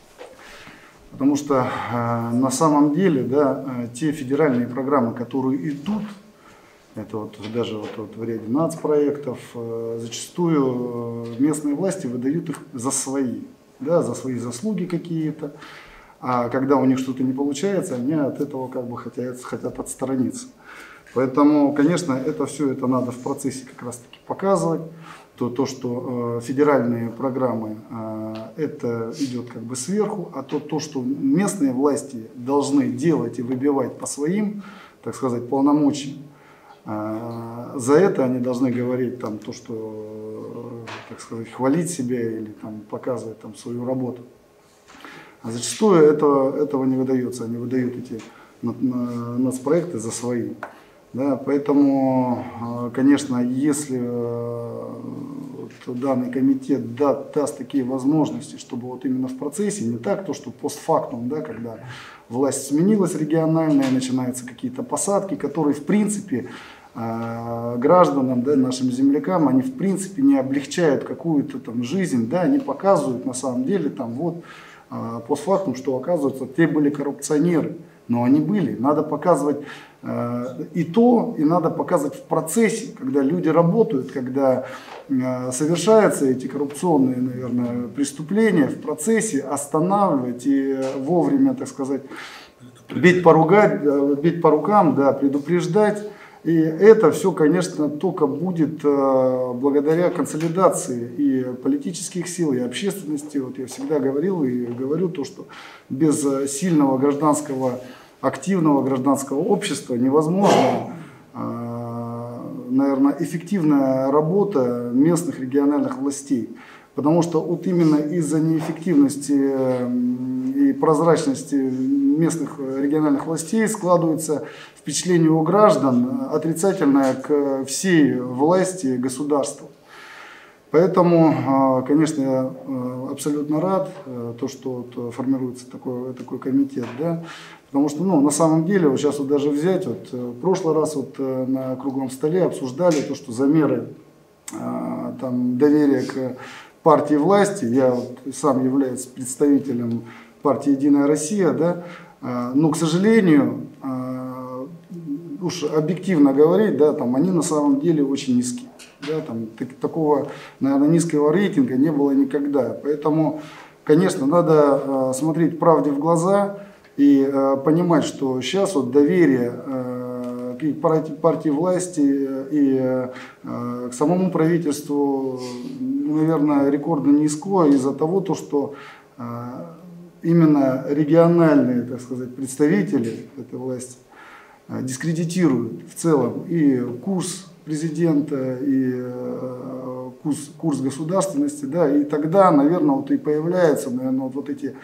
S10: Потому что э, на самом деле, да, те федеральные программы, которые идут, Это вот даже вот, вот в ряде нацпроектов зачастую местные власти выдают их за свои, да, за свои заслуги какие-то. А когда у них что-то не получается, они от этого как бы хотят, хотят отстраниться. Поэтому, конечно, это все это надо в процессе как раз-таки показывать. То, то что э, федеральные программы, э, это идет как бы сверху, а то, то, что местные власти должны делать и выбивать по своим, так сказать, полномочиям, э, за это они должны говорить там, то, что, э, так сказать, хвалить себя или там, показывать там, свою работу. А зачастую это, этого не выдается, они выдают эти нацпроекты за свои. Да, поэтому, конечно, если вот данный комитет да, даст такие возможности, чтобы вот именно в процессе, не так то, что постфактум, да, когда власть сменилась региональная, начинаются какие-то посадки, которые в принципе гражданам, да, нашим землякам, они в принципе не облегчают какую-то там жизнь, да, они показывают на самом деле там вот постфактум, что оказывается, те были коррупционеры, но они были. Надо показывать э, и то, и надо показывать в процессе, когда люди работают, когда э, совершаются эти коррупционные, наверное, преступления, в процессе останавливать и вовремя, так сказать, бить по, ругать, бить по рукам, да, предупреждать. И это все, конечно, только будет э, благодаря консолидации и политических сил, и общественности. Вот я всегда говорил и говорю то, что без сильного гражданского, активного гражданского общества невозможно, э, наверное, эффективная работа местных региональных властей. Потому что вот именно из-за неэффективности и прозрачности местных региональных властей складывается впечатление у граждан отрицательное к всей власти государства. Поэтому, конечно, я абсолютно рад, то, что вот формируется такой, такой комитет, да, потому что, ну, на самом деле, вот сейчас вот даже взять, вот, в прошлый раз вот на круглом столе обсуждали то, что замеры там, доверия к партии власти, я вот сам являюсь представителем партии «Единая Россия», да, но, к сожалению, уж объективно говорить, да, там, они на самом деле очень низкие. Да, там, так, такого, наверное, низкого рейтинга не было никогда. Поэтому, конечно, надо смотреть правде в глаза и понимать, что сейчас вот доверие к партии, партии власти и к самому правительству, наверное, рекордно низко из-за того, то, что именно региональные, так сказать, представители этой власти дискредитируют в целом и курс президента, и курс, курс государственности, да, и тогда, наверное, вот и появляются, наверное, вот, вот эти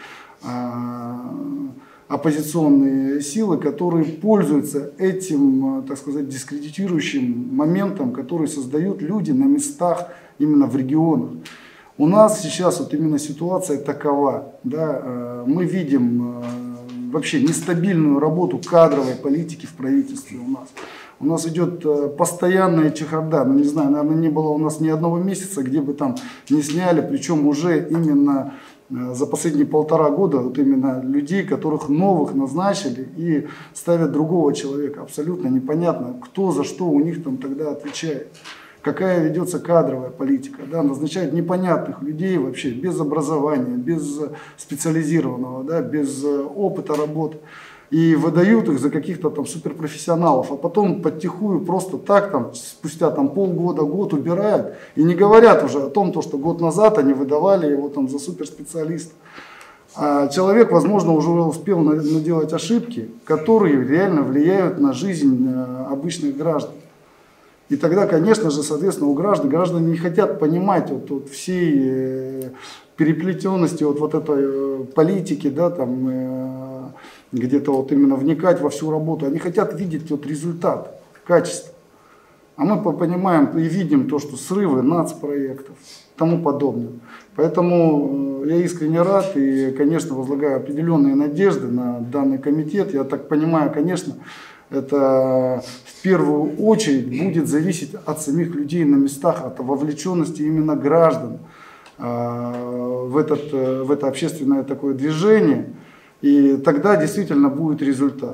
S10: оппозиционные силы, которые пользуются этим, так сказать, дискредитирующим моментом, который создают люди на местах именно в регионах. У нас сейчас вот именно ситуация такова, да, мы видим вообще нестабильную работу кадровой политики в правительстве у нас. У нас идет постоянная чехарда, ну не знаю, наверное, не было у нас ни одного месяца, где бы там не сняли, причем уже именно за последние полтора года вот именно людей, которых новых назначили и ставят другого человека. Абсолютно непонятно, кто за что у них там тогда отвечает. Какая ведется кадровая политика. Да, назначают непонятных людей вообще, без образования, без специализированного, да, без опыта работы. И выдают их за каких-то там суперпрофессионалов, а потом подтихую просто так, там, спустя там, полгода, год убирают. И не говорят уже о том, что год назад они выдавали его там, за суперспециалиста. А человек, возможно, уже успел наделать ошибки, которые реально влияют на жизнь обычных граждан. И тогда, конечно же, соответственно, у граждан, граждане не хотят понимать вот, вот всей переплетенности вот, вот этой политики, да, там, где-то вот именно вникать во всю работу. Они хотят видеть вот результат, качество. А мы понимаем и видим то, что срывы нацпроектов и тому подобное. Поэтому я искренне рад и, конечно, возлагаю определенные надежды на данный комитет. Я так понимаю, конечно, это в первую очередь будет зависеть от самих людей на местах, от вовлеченности именно граждан в, этот, в это общественное такое движение. И тогда действительно будет результат.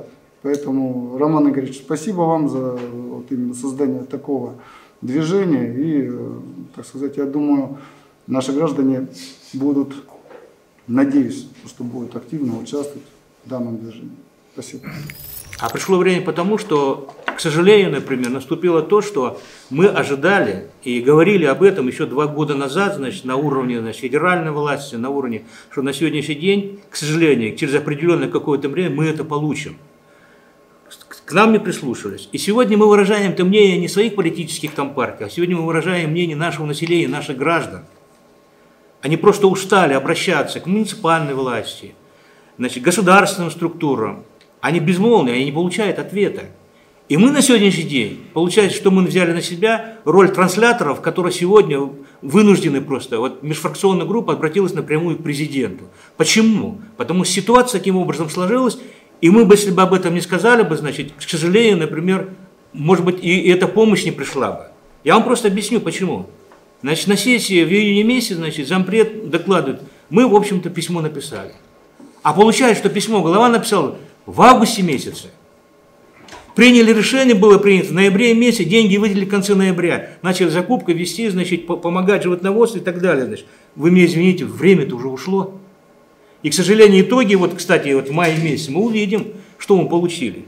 S10: Поэтому, Роман Игоревич, спасибо вам за вот именно создание такого движения. И, так сказать, я думаю, наши граждане будут, надеюсь, что будут активно участвовать в данном движении. Спасибо.
S5: А пришло время потому, что, к сожалению, например, наступило то, что мы ожидали и говорили об этом еще два года назад, значит, на уровне, значит, федеральной власти, на уровне, что на сегодняшний день, к сожалению, через определенное какое-то время мы это получим. К нам не прислушивались. И сегодня мы выражаем это мнение не своих политических там партий, а сегодня мы выражаем мнение нашего населения, наших граждан. Они просто устали обращаться к муниципальной власти, значит, государственным структурам. Они безмолвны, они не получают ответа. И мы на сегодняшний день, получается, что мы взяли на себя роль трансляторов, которые сегодня вынуждены просто, вот межфракционная группа обратилась напрямую к президенту. Почему? Потому что ситуация таким образом сложилась, и мы бы, если бы об этом не сказали бы, значит, к сожалению, например, может быть, и эта помощь не пришла бы. Я вам просто объясню, почему. Значит, на сессии в июне месяце, значит, зампред докладывает, мы, в общем-то, письмо написали. А получается, что письмо глава написал в августе месяце. Приняли решение, было принято в ноябре месяце, деньги выделили в конце ноября. Начали закупку вести, значит, помогать животноводству и так далее. Значит. Вы меня извините, время-то уже ушло. И, к сожалению, итоги, вот, кстати, вот в мае месяце мы увидим, что мы получили.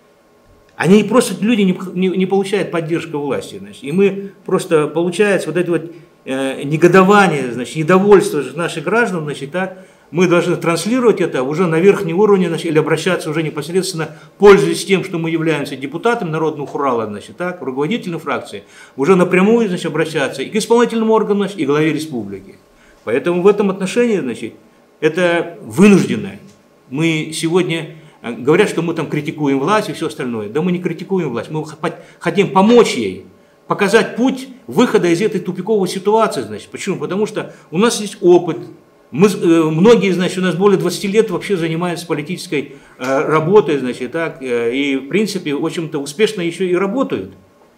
S5: Они просто, люди не, не, не получают поддержку власти. Значит. И мы просто, получается, вот это вот э, негодование, значит, недовольство наших граждан, значит, так, мы должны транслировать это уже на верхний уровень, значит, или обращаться уже непосредственно, пользуясь тем, что мы являемся депутатом Народного Хурала, значит, так, руководителем фракции, уже напрямую, значит, обращаться и к исполнительному органу, значит, и главе республики. Поэтому в этом отношении, значит, это вынужденное. Мы сегодня, говорят, что мы там критикуем власть и все остальное. Да мы не критикуем власть, мы хотим помочь ей, показать путь выхода из этой тупиковой ситуации. Значит. Почему? Потому что у нас есть опыт. Мы, многие, значит, у нас более двадцати лет вообще занимаются политической э, работой, значит, так, э, и, в принципе, в общем-то, успешно еще и работают.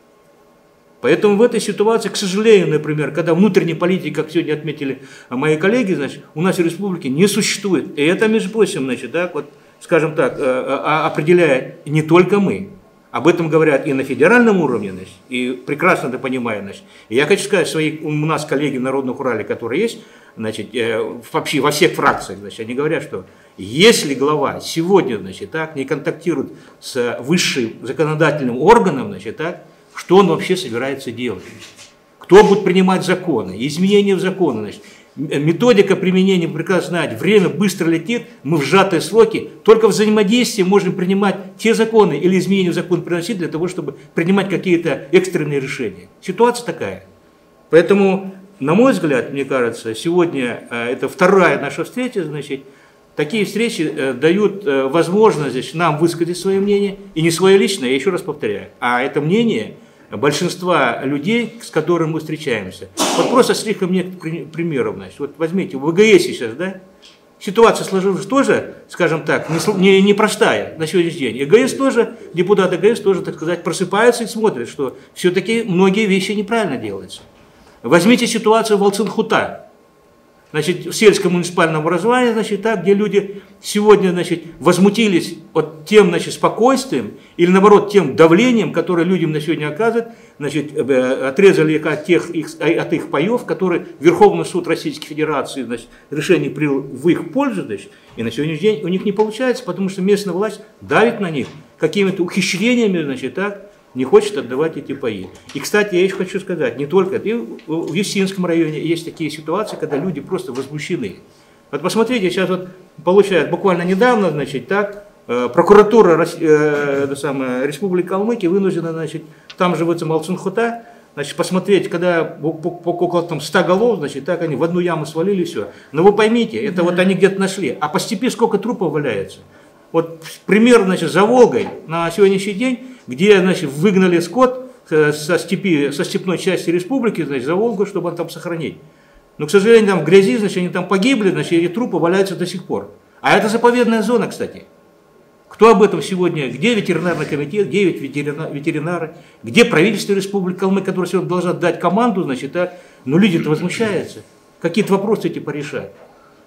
S5: Поэтому в этой ситуации, к сожалению, например, когда внутренней политики, как сегодня отметили мои коллеги, значит, у нас в республике не существует. И это, между прочим, значит, так, вот, скажем так, э, э, определяет не только мы. Об этом говорят и на федеральном уровне, значит, и прекрасно это понимаю. Значит. И я хочу сказать, свои, у нас коллеги в Народном Хурале, которые есть, значит, э, вообще во всех фракциях, значит, они говорят, что если глава сегодня, значит, так, не контактирует с высшим законодательным органом, значит, так, что он вообще собирается делать? Кто будет принимать законы, изменения в законы? Значит, методика применения, прекрасно знать, время быстро летит, мы в сжатые сроки, только в взаимодействии можем принимать те законы или изменения в закон приносить для того, чтобы принимать какие-то экстренные решения. Ситуация такая. Поэтому, на мой взгляд, мне кажется, сегодня это вторая наша встреча, значит, такие встречи дают возможность, значит, нам высказать свое мнение, и не свое личное, я еще раз повторяю, а это мнение большинства людей, с которыми мы встречаемся. Вот просто слишком некоторых примеров. Значит. Вот возьмите, в ВГС сейчас, да, ситуация сложилась тоже, скажем так, не, не простая на сегодняшний день. И ГС тоже, депутаты ГС тоже, так сказать, просыпаются и смотрят, что все-таки многие вещи неправильно делаются. Возьмите ситуацию в Алцин-Хута. Значит, в сельском муниципальном образовании, значит, так, где люди сегодня, значит, возмутились от тем, значит, спокойствием или, наоборот, тем давлением, которое людям на сегодня оказывают, значит, отрезали их от, тех, их, от их паев, которые Верховный суд Российской Федерации, значит, решение принял в их пользу, значит, и на сегодняшний день у них не получается, потому что местная власть давит на них какими-то ухищрениями, значит, так, не хочет отдавать эти паи. И, кстати, я еще хочу сказать, не только, и в Юстинском районе есть такие ситуации, когда люди просто возмущены. Вот посмотрите, сейчас вот получается, буквально недавно, значит, так, прокуратура э, э, самое, Республики Калмыкия вынуждена, значит, там же в этом Алцин-Хута, значит, посмотреть, когда по, по, по, около там, ста голов, значит, так они в одну яму свалили, все. Но вы поймите, это вот они где-то нашли, а по степи сколько трупов валяется. Вот пример, значит, за Волгой на сегодняшний день, где, значит, выгнали скот со степи, со степной части республики, значит, за Волгу, чтобы он там сохранить. Но, к сожалению, там в грязи, значит, они там погибли, значит, и трупы валяются до сих пор. А это заповедная зона, кстати. Кто об этом сегодня? Где ветеринарный комитет, где ветеринары, где правительство Республики Калмыкия, которое сегодня должно дать команду, значит, а? Но люди-то возмущаются. Какие-то вопросы эти порешать.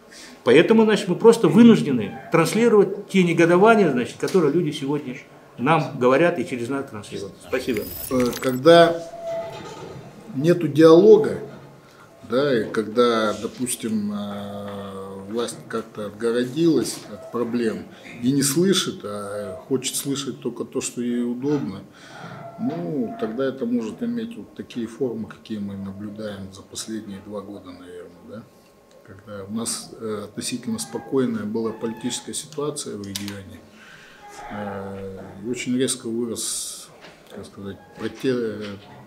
S5: Поэтому, значит, мы просто вынуждены транслировать те негодования, значит, которые люди сегодня нам говорят и через нас транслируют. Спасибо.
S7: Когда нету диалога, да, и когда, допустим, власть как-то отгородилась от проблем и не слышит, а хочет слышать только то, что ей удобно, ну, тогда это может иметь вот такие формы, какие мы наблюдаем за последние два года, наверное, да? Когда у нас э, относительно спокойная была политическая ситуация в регионе, э, и очень резко вырос, так сказать, проте, э,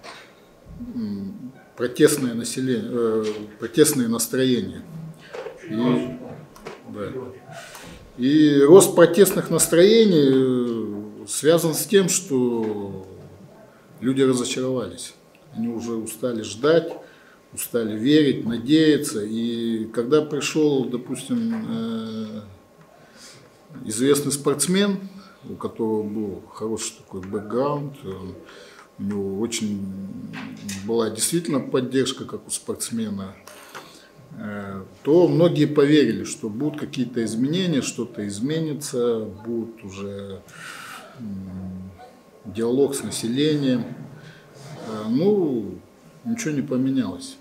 S7: протестное население, э, протестные настроения. И, да. И рост протестных настроений связан с тем, что люди разочаровались. Они уже устали ждать, устали верить, надеяться. И когда пришел, допустим, известный спортсмен, у которого был хороший такой бэкграунд, у него очень была действительно поддержка, как у спортсмена, то многие поверили, что будут какие-то изменения, что-то изменится, будет уже диалог с населением. Ну, ничего не поменялось.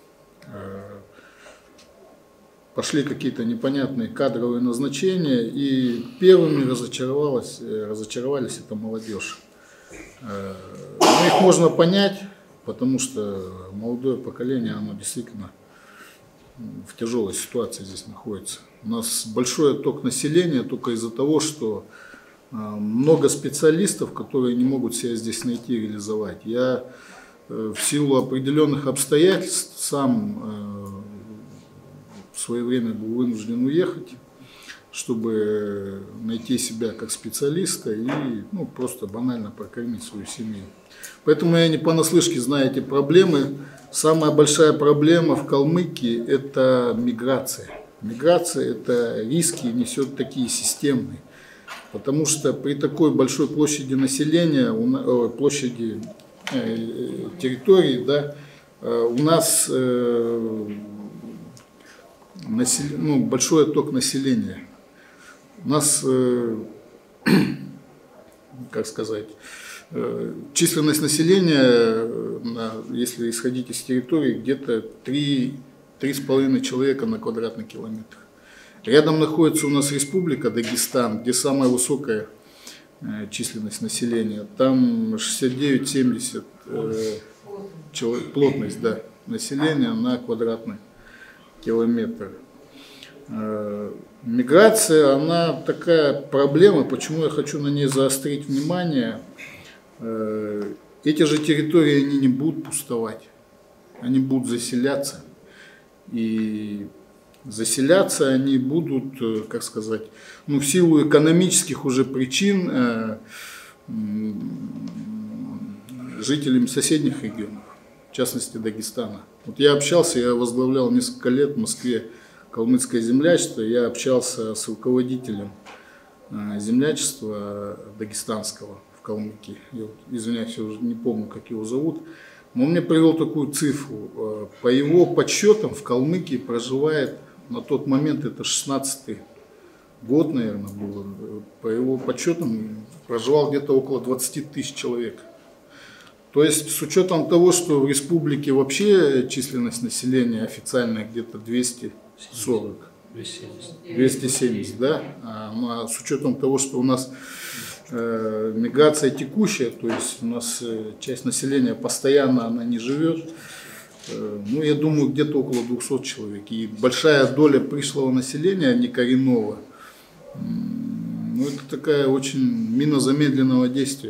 S7: Пошли какие-то непонятные кадровые назначения, и первыми разочаровалась, разочаровались это молодежь. Но их можно понять, потому что молодое поколение, оно действительно в тяжелой ситуации здесь находится. У нас большой отток населения только из-за того, что много специалистов, которые не могут себя здесь найти и реализовать. Я в силу определенных обстоятельств сам в свое время был вынужден уехать, чтобы найти себя как специалиста и ну, просто банально прокормить свою семью. Поэтому я не понаслышке знаю эти проблемы. Самая большая проблема в Калмыкии – это миграция. Миграция – это риски несет такие системные. Потому что при такой большой площади населения, площади территории, да, у нас ну, большой отток населения. У нас, как сказать, численность населения, если исходить из территории, где-то три с половиной человека на квадратный километр. Рядом находится у нас республика Дагестан, где самая высокая численность населения. Там шестьдесят девять — семьдесят плотность, да, населения на квадратный километр. Миграция, она такая проблема, почему я хочу на ней заострить внимание. Эти же территории, они не будут пустовать, они будут заселяться. И заселяться они будут, как сказать, ну, в силу экономических уже причин э, жителями соседних регионов, в частности Дагестана. Вот я общался, я возглавлял несколько лет в Москве калмыцкое землячество, я общался с руководителем э, землячества дагестанского в Калмыкии. Я, извиняюсь, я уже не помню, как его зовут. Но он мне привел такую цифру. По его подсчетам в Калмыкии проживает на тот момент, это шестнадцатый год, наверное, было, по его подсчетам проживал где-то около двадцати тысяч человек. То есть с учетом того, что в республике вообще численность населения официальная где-то двести сорок, двести семьдесят, да? А с учетом того, что у нас э, миграция текущая, то есть у нас э, часть населения постоянно она не живет, э, ну я думаю где-то около двухсот человек. И большая доля пришлого населения, не коренного, э, ну это такая очень мина замедленного действия.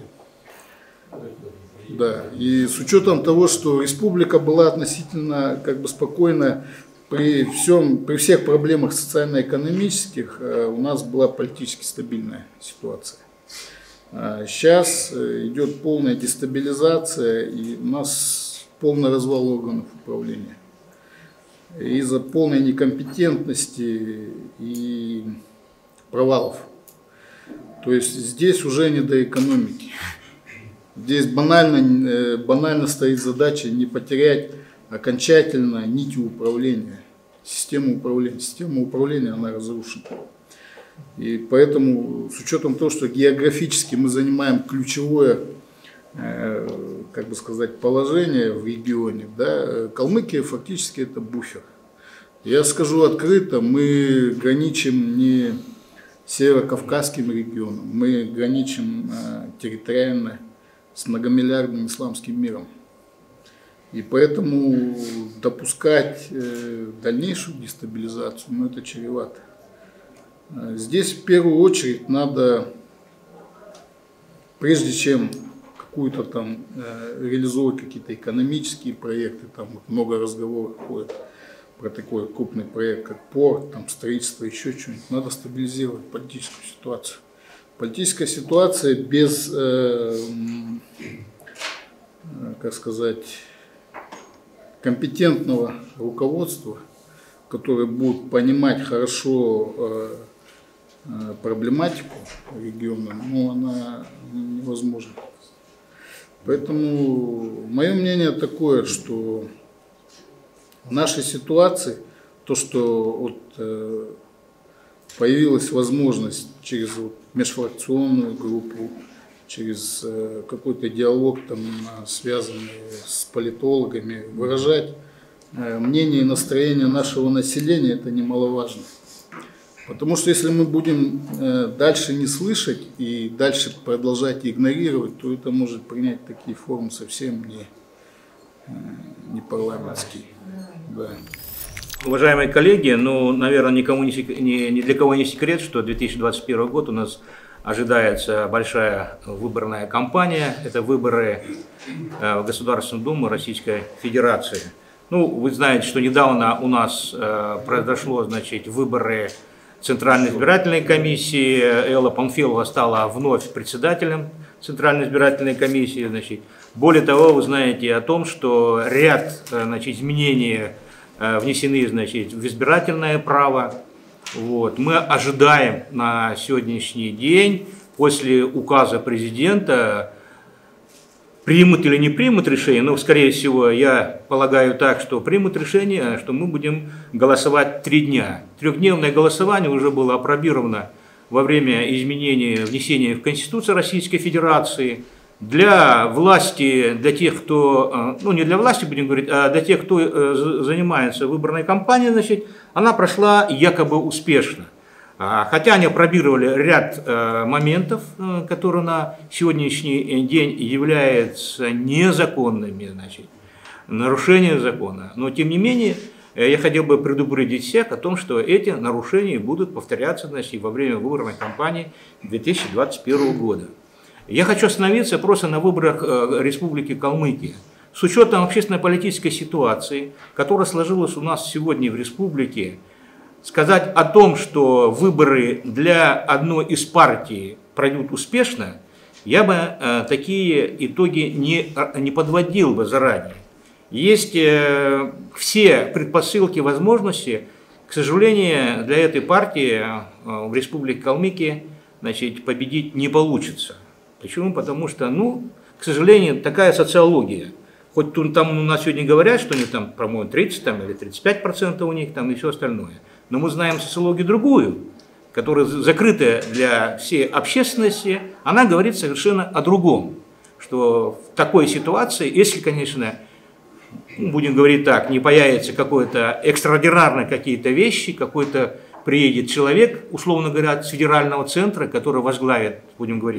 S7: Да, и с учетом того, что республика была относительно как бы спокойная, при, всем, при всех проблемах социально-экономических у нас была политически стабильная ситуация. Сейчас идет полная дестабилизация, и у нас полный развал органов управления. Из-за полной некомпетентности и провалов. То есть здесь уже не до экономики. Здесь банально, банально стоит задача не потерять окончательно нить управления. систему управления. Система управления, она разрушена. И поэтому, с учетом того, что географически мы занимаем ключевое, как бы сказать, положение в регионе, да, Калмыкия фактически это буфер. Я скажу открыто, мы граничим не с северокавказским регионом, мы граничим территориально с многомиллиардным исламским миром. И поэтому допускать дальнейшую дестабилизацию, ну, это чревато. Здесь в первую очередь надо, прежде чем какую-то там реализовывать какие-то экономические проекты, там вот много разговоров ходит про такой крупный проект, как порт, там строительство, еще что-нибудь, надо стабилизировать политическую ситуацию. Политическая ситуация без, э, как сказать, компетентного руководства, которое будет понимать хорошо э, проблематику региона, ну, она невозможна. Поэтому мое мнение такое, что в нашей ситуации то, что вот, э, появилась возможность через вот, межфракционную группу, через э, какой-то диалог, там, связанный с политологами, выражать э, мнение и настроение нашего населения, это немаловажно. Потому что если мы будем э, дальше не слышать и дальше продолжать игнорировать, то это может принять такие формы совсем не, э, не парламентские. Да.
S5: Уважаемые коллеги, ну, наверное, никому не, не, ни для кого не секрет, что две тысячи двадцать первый год у нас ожидается большая выборная кампания. Это выборы э, в Государственную Думу Российской Федерации. Ну, вы знаете, что недавно у нас э, произошло, значит, выборы Центральной избирательной комиссии. Элла Панфилова стала вновь председателем Центральной избирательной комиссии. Значит. Более того, вы знаете о том, что ряд, значит, изменений внесены, значит, в избирательное право. Вот. Мы ожидаем на сегодняшний день, после указа президента, примут или не примут решение, но, скорее всего, я полагаю так, что примут решение, что мы будем голосовать три дня. Трехдневное голосование уже было апробировано во время изменения, внесения в Конституцию Российской Федерации. Для власти, для тех, кто, ну не для власти будем говорить, а для тех, кто занимается выборной кампанией, значит, она прошла якобы успешно. Хотя они апробировали ряд моментов, которые на сегодняшний день являются незаконными, значит, нарушением закона. Но тем не менее, я хотел бы предупредить всех о том, что эти нарушения будут повторяться, значит, во время выборной кампании две тысячи двадцать первого года. Я хочу остановиться просто на выборах Республики Калмыкия. С учетом общественно-политической ситуации, которая сложилась у нас сегодня в республике, сказать о том, что выборы для одной из партий пройдут успешно, я бы э, такие итоги не, не подводил бы заранее. Есть э, все предпосылки, возможности, к сожалению, для этой партии э, в Республике Калмыкия, значит, победить не получится. Почему? Потому что, ну, к сожалению, такая социология. Хоть тут, там у нас сегодня говорят, что у них там, по-моему, тридцать там, или тридцать пять процентов у них там и все остальное. Но мы знаем социологию другую, которая закрытая для всей общественности. Она говорит совершенно о другом. Что в такой ситуации, если, конечно, будем говорить так, не появится какое-то экстраординарные какие-то вещи, какой-то приедет человек, условно говоря, с федерального центра, который возглавит, будем говорить,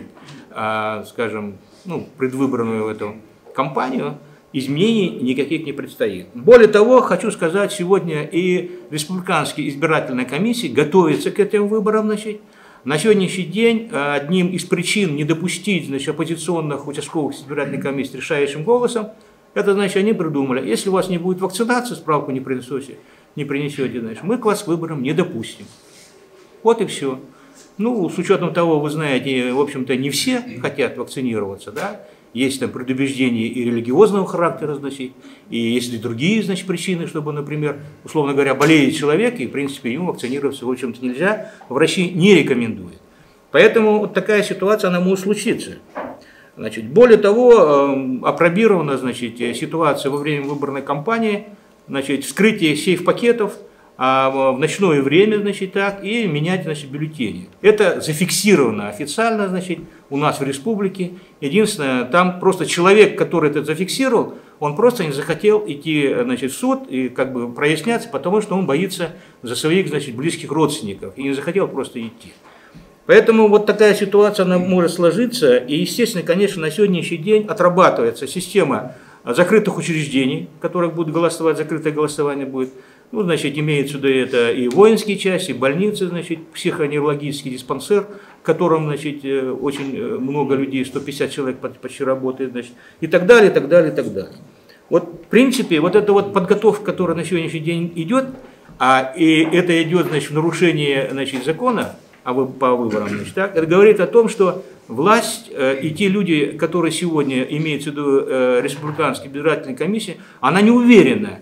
S5: скажем, ну, предвыборную эту кампанию, изменений никаких не предстоит. Более того, хочу сказать, сегодня и Республиканская избирательная комиссия готовится к этим выборам. Значит. На сегодняшний день одним из причин не допустить, значит, оппозиционных участковых избирательных комиссий решающим голосом, это, значит, они придумали, если у вас не будет вакцинации, справку не принесете, не принесете, значит, мы к вас к выборам не допустим. Вот и все. Ну, с учетом того, вы знаете, в общем-то, не все хотят вакцинироваться, да, есть там предубеждения и религиозного характера, значит, и есть и другие, значит, причины, чтобы, например, условно говоря, болеет человек, и, в принципе, ему вакцинироваться, в общем-то, нельзя, врачи не рекомендуют. Поэтому вот такая ситуация, она может случиться. Значит, более того, апробирована, значит, ситуация во время выборной кампании, значит, вскрытие сейф-пакетов а в ночное время, значит, так, и менять, значит, бюллетени. Это зафиксировано официально, значит, у нас в республике. Единственное, там просто человек, который это зафиксировал, он просто не захотел идти, значит, в суд и как бы проясняться, потому что он боится за своих, значит, близких родственников и не захотел просто идти. Поэтому вот такая ситуация, она может сложиться, и, естественно, конечно, на сегодняшний день отрабатывается система закрытых учреждений, в которых будут голосовать, закрытое голосование будет. Ну, значит, имеется сюда это и воинские части, и больницы, значит, психоневрологический диспансер, в котором, значит, очень много людей, сто пятьдесят человек почти работает, значит, и так далее, и так далее, и так далее. Вот, в принципе, вот эта вот подготовка, которая на сегодняшний день идет, а, и это идет, значит, в нарушение, значит, закона по выборам, значит, так, это говорит о том, что власть э, и те люди, которые сегодня имеют в виду э, республиканские избирательные комиссии, она не уверена,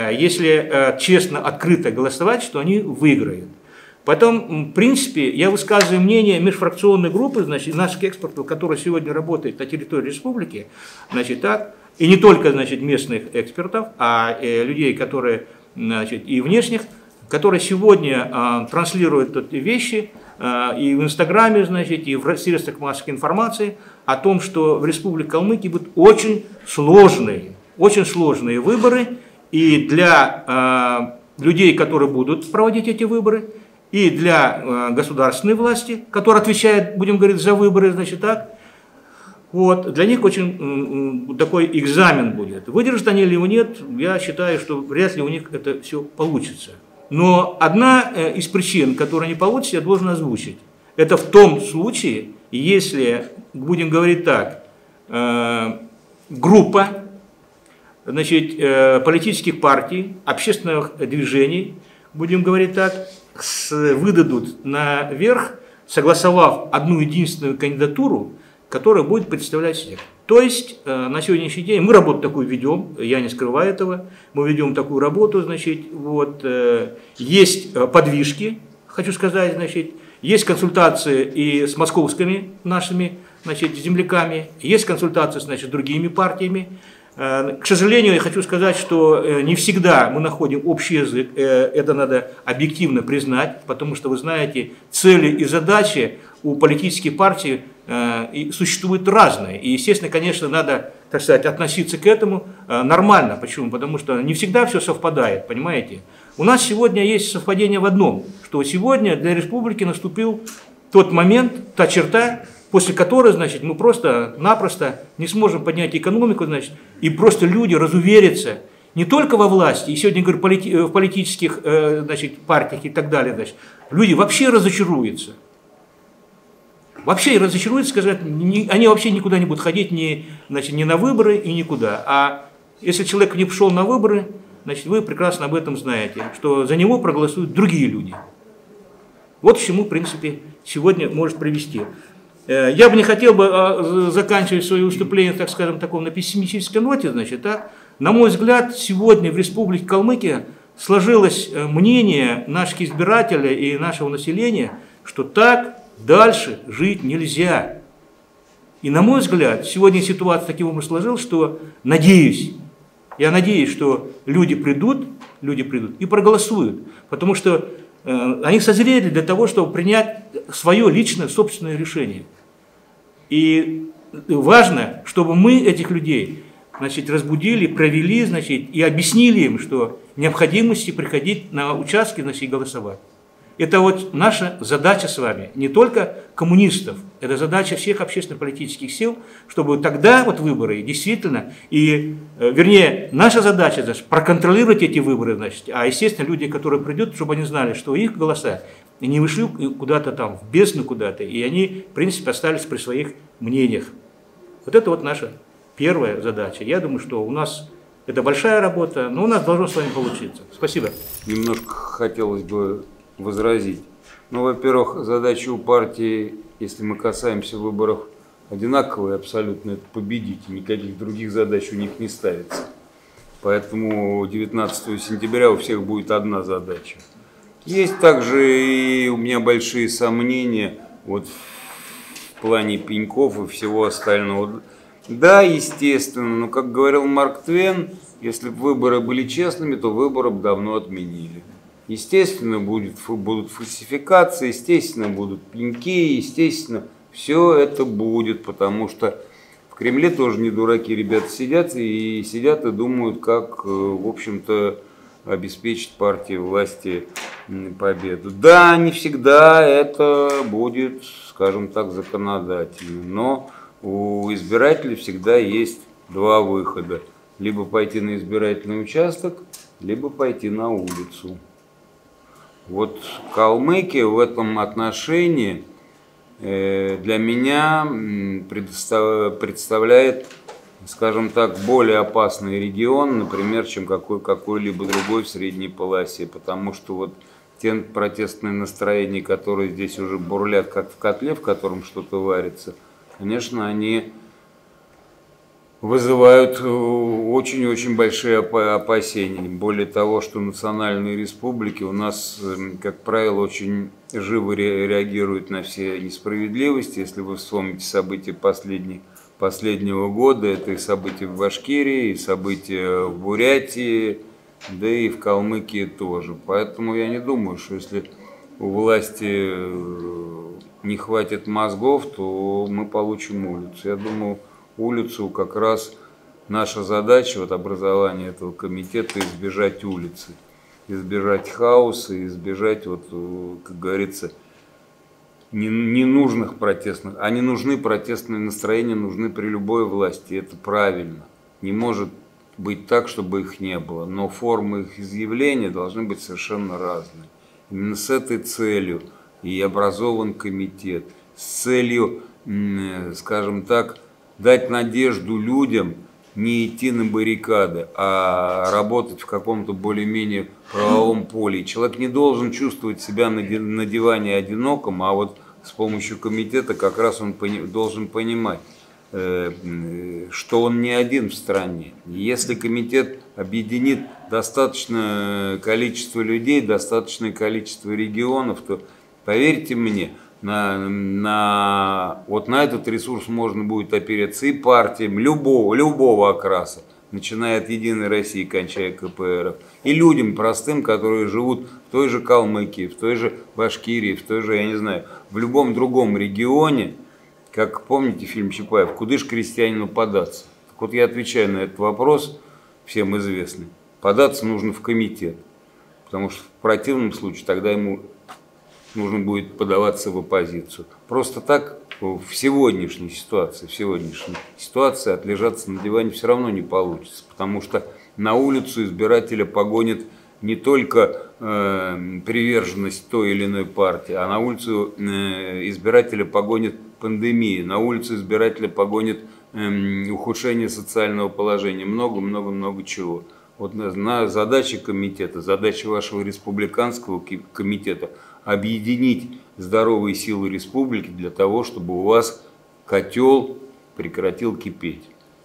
S5: если честно, открыто голосовать, что они выиграют. Потом, в принципе, я высказываю мнение межфракционной группы, значит, наших экспертов, которые сегодня работают на территории республики, значит, так, и не только, значит, местных экспертов, а э, людей, которые, значит, и внешних, которые сегодня э, транслируют эти вещи э, и в Инстаграме, значит, и в средствах массовой информации о том, что в Республике Калмыкия будут очень сложные, очень сложные выборы. И для э, людей, которые будут проводить эти выборы, и для э, государственной власти, которая отвечает, будем говорить, за выборы, значит, так, вот, для них очень э, такой экзамен будет. Выдержат они или нет, я считаю, что вряд ли у них это все получится. Но одна э, из причин, которая не получится, я должен озвучить. Это в том случае, если, будем говорить так, э, группа, значит, политических партий, общественных движений, будем говорить так, выдадут наверх, согласовав одну единственную кандидатуру, которая будет представлять всех. То есть на сегодняшний день мы работу такую ведем, я не скрываю этого, мы ведем такую работу, значит, вот, есть подвижки, хочу сказать, значит, есть консультации и с московскими нашими, значит, земляками, есть консультации, значит, с другими партиями. К сожалению, я хочу сказать, что не всегда мы находим общий язык, это надо объективно признать, потому что, вы знаете, цели и задачи у политических партий существуют разные. И, естественно, конечно, надо, так сказать, относиться к этому нормально. Почему? Потому что не всегда все совпадает, понимаете? У нас сегодня есть совпадение в одном, что сегодня для республики наступил тот момент, та черта, после которой, значит, мы просто-напросто не сможем поднять экономику, значит, и просто люди разуверятся не только во власти, и сегодня, говорю, полити в политических, значит, партиях и так далее, значит, люди вообще разочаруются. Вообще разочаруются, сказать, не, они вообще никуда не будут ходить, ни, значит, ни на выборы и никуда. А если человек не пошел на выборы, значит, вы прекрасно об этом знаете, что за него проголосуют другие люди. Вот к чему, в принципе, сегодня может привести. Я бы не хотел бы заканчивать свое выступление, так скажем, таком на пессимистической ноте, значит, а, на мой взгляд, сегодня в Республике Калмыкия сложилось мнение наших избирателей и нашего населения, что так дальше жить нельзя. И, на мой взгляд, сегодня ситуация таким образом сложилась, что, надеюсь, я надеюсь, что люди придут, люди придут и проголосуют, потому что э, они созрели для того, чтобы принять свое личное, собственное решение. И важно, чтобы мы этих людей, значит, разбудили, провели, значит, и объяснили им, что необходимости приходить на участки, значит, голосовать. Это вот наша задача с вами, не только коммунистов, это задача всех общественно-политических сил, чтобы тогда вот выборы действительно, и, вернее, наша задача значит, проконтролировать эти выборы, значит, а, естественно, люди, которые придут, чтобы они знали, что их голоса не вышли куда-то там, в бездну куда-то, и они, в принципе, остались при своих мнениях. Вот это вот наша первая задача. Я думаю, что у нас это большая работа, но у нас должно с вами получиться. Спасибо.
S2: Немножко хотелось бы возразить. Ну, во-первых, задача у партии, если мы касаемся выборов, одинаковые абсолютно, это победить, и никаких других задач у них не ставится. Поэтому девятнадцатого сентября у всех будет одна задача. Есть также и у меня большие сомнения вот в плане пеньков и всего остального. Да, естественно, но, как говорил Марк Твен, если бы выборы были честными, то выборы бы давно отменили. Естественно, будет, будут фальсификации, естественно, будут пеньки, естественно, все это будет, потому что в Кремле тоже не дураки ребята сидят и сидят и думают, как, в общем-то, обеспечить партии власти победу. Да, не всегда это будет, скажем так, законодательно, но у избирателей всегда есть два выхода. Либо пойти на избирательный участок, либо пойти на улицу. Вот Калмыкия в этом отношении для меня представляет, скажем так, более опасный регион, например, чем какой, какой-либо другой в средней полосе, потому что вот те протестные настроения, которые здесь уже бурлят, как в котле, в котором что-то варится, конечно, они вызывают очень-очень большие опасения. Более того, что национальные республики у нас, как правило, очень живо реагируют на все несправедливости. Если вы вспомните события последних последнего года, это и события в Башкирии, и события в Бурятии, да и в Калмыкии тоже. Поэтому я не думаю, что если у власти не хватит мозгов, то мы получим улицу. Я думаю, улицу как раз наша задача, вот образование этого комитета, избежать улицы, избежать хаоса, избежать, вот, как говорится, ненужных протестных, а не нужны протестные настроения, нужны при любой власти, это правильно. Не может быть так, чтобы их не было, но формы их изъявления должны быть совершенно разные. Именно с этой целью и образован комитет, с целью, скажем так, дать надежду людям не идти на баррикады, а работать в каком-то более-менее правовом поле. И человек не должен чувствовать себя на диване одиноком, а вот с помощью комитета как раз он должен понимать, что он не один в стране. Если комитет объединит достаточное количество людей, достаточное количество регионов, то, поверьте мне, На, на, вот на этот ресурс можно будет опереться и партиям любого, любого окраса, начиная от Единой России, кончая КПРФ, и людям простым, которые живут в той же Калмыкии, в той же Башкирии, в той же, я не знаю, в любом другом регионе, как помните фильм Чапаев, куда ж крестьянину податься? Так вот я отвечаю на этот вопрос, всем известный, податься нужно в комитет, потому что в противном случае тогда ему нужно будет подаваться в оппозицию. Просто так в сегодняшней ситуации, в сегодняшней ситуации отлежаться на диване все равно не получится, потому что на улицу избирателя погонит не только э, приверженность той или иной партии, а на улицу э, избирателя погонит пандемия, на улицу избирателя погонит э, ухудшение социального положения, много-много-много чего. Вот на, на задача комитета, задача вашего республиканского комитета объединить здоровые силы республики для того, чтобы у вас котел прекратил кипеть.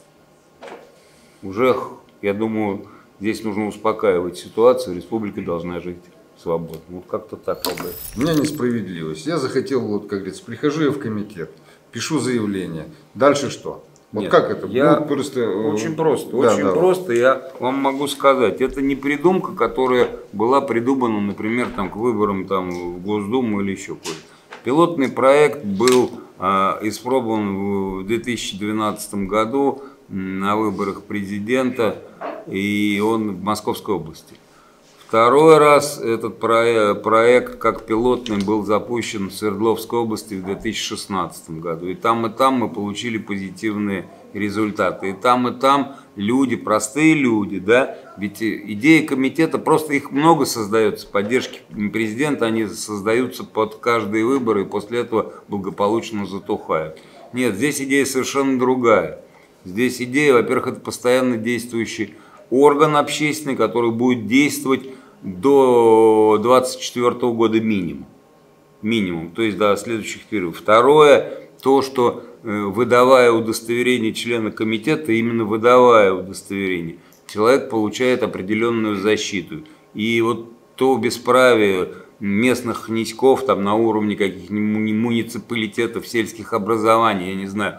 S2: Уже, я думаю, здесь нужно успокаивать ситуацию, республика должна жить свободно. Вот как-то так.
S3: У меня несправедливость. Я захотел, вот как говорится, прихожу я в комитет, пишу заявление. Дальше что? Вот
S2: Нет,
S3: как это?
S2: Я
S3: ну, просто...
S2: Очень просто,
S3: да,
S2: очень
S3: да.
S2: просто я вам могу сказать. Это не придумка, которая была придумана, например, там, к выборам там, в Госдуму или еще куда-то. Пилотный проект был э, испробован в две тысячи двенадцатом году на выборах президента, и он в Московской области. Второй раз этот проект как пилотный был запущен в Свердловской области в две тысячи шестнадцатом году. И там, и там мы получили позитивные результаты. И там, и там люди, простые люди, да, ведь идеи комитета, просто их много создается, поддержки президента, они создаются под каждые выборы и после этого благополучно затухают. Нет, здесь идея совершенно другая. Здесь идея, во-первых, это постоянно действующий орган общественный, который будет действовать до двадцать четвёртого года минимум. Минимум, то есть до следующих периодов. Второе, то, что выдавая удостоверение члена комитета, именно выдавая удостоверение, человек получает определенную защиту. И вот то бесправие местных князьков там, на уровне каких-нибудь муниципалитетов, сельских образований, я не знаю,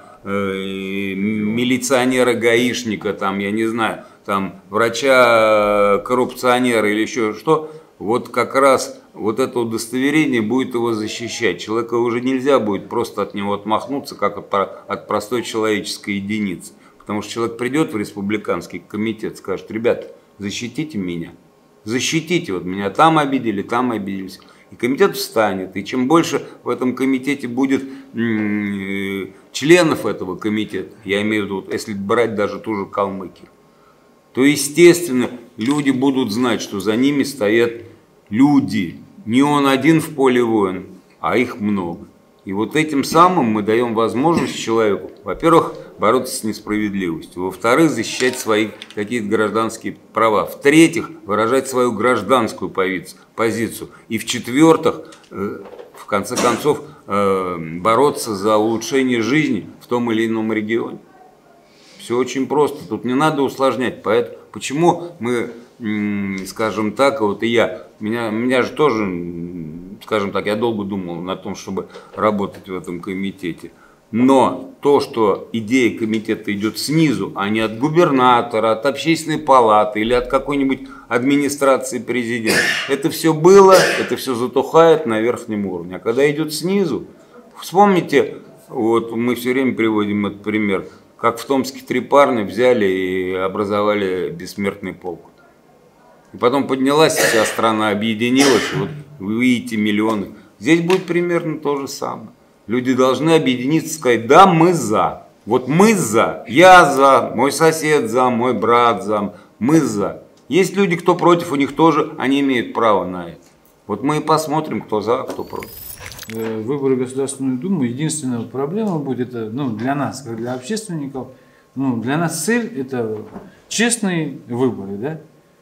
S2: милиционера-гаишника, там, я не знаю, там, врача-коррупционера или еще что, вот как раз вот это удостоверение будет его защищать. Человека уже нельзя будет просто от него отмахнуться, как от, от простой человеческой единицы. Потому что человек придет в республиканский комитет, скажет: ребята, защитите меня, защитите, вот меня там обидели, там обиделись. И комитет встанет, и чем больше в этом комитете будет м-м, членов этого комитета, я имею в виду, если брать даже ту же Калмыкию, то, естественно, люди будут знать, что за ними стоят люди. Не он один в поле воин, а их много. И вот этим самым мы даем возможность человеку, во-первых, бороться с несправедливостью, во-вторых, защищать свои какие-то гражданские права, в-третьих, выражать свою гражданскую позицию, и в-четвертых, в конце концов, бороться за улучшение жизни в том или ином регионе. Все очень просто, тут не надо усложнять. Поэтому, почему мы, скажем так, вот и я, меня, меня же тоже, скажем так, я долго думал на том, чтобы работать в этом комитете. Но то, что идея комитета идет снизу, а не от губернатора, от общественной палаты или от какой-нибудь администрации президента, это все было, это все затухает на верхнем уровне. А когда идет снизу, вспомните, вот мы все время приводим этот пример, как в Томске три парня взяли и образовали бессмертный полк. И потом поднялась вся страна, объединилась, и вот вы видите миллионы. Здесь будет примерно то же самое. Люди должны объединиться и сказать: да, мы за. Вот мы за. Я за, мой сосед за, мой брат за. Мы за. Есть люди, кто против, у них тоже, они имеют право на это. Вот мы и посмотрим, кто за, кто против.
S6: Выборы в Государственную Думу, единственная проблема будет, это, ну, для нас, как для общественников, ну, для нас цель – это честные выборы, да?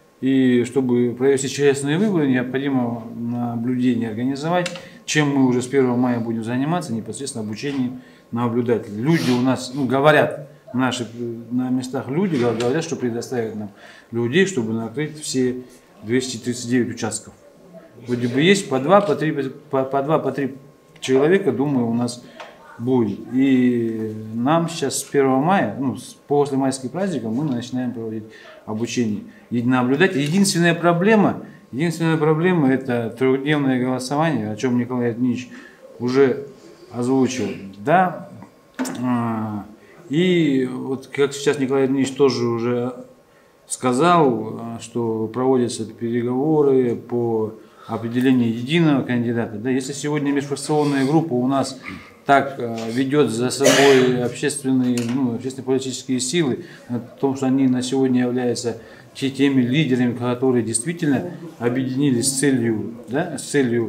S6: И чтобы провести честные выборы, необходимо наблюдение организовать, чем мы уже с первого мая будем заниматься, непосредственно обучением наблюдателей. Люди у нас, ну, говорят, наши, на местах люди говорят, что предоставят нам людей, чтобы накрыть все двести тридцать девять участков. Вроде бы есть по два, по три, по, по два, по три человека, думаю, у нас будет. И нам сейчас с первого мая, ну, после майских праздников, мы начинаем проводить обучение. И наблюдать. Единственная проблема, единственная проблема это трехдневное голосование, о чем Николай Дмитриевич уже озвучил. Да? И вот как сейчас Николай Дмитриевич тоже уже сказал, что проводятся переговоры по определение единого кандидата. Да, если сегодня межфракционная группа у нас так э, ведет за собой общественные, ну, общественно-политические силы, о том, что они на сегодня являются теми лидерами, которые действительно объединились с целью, да, с целью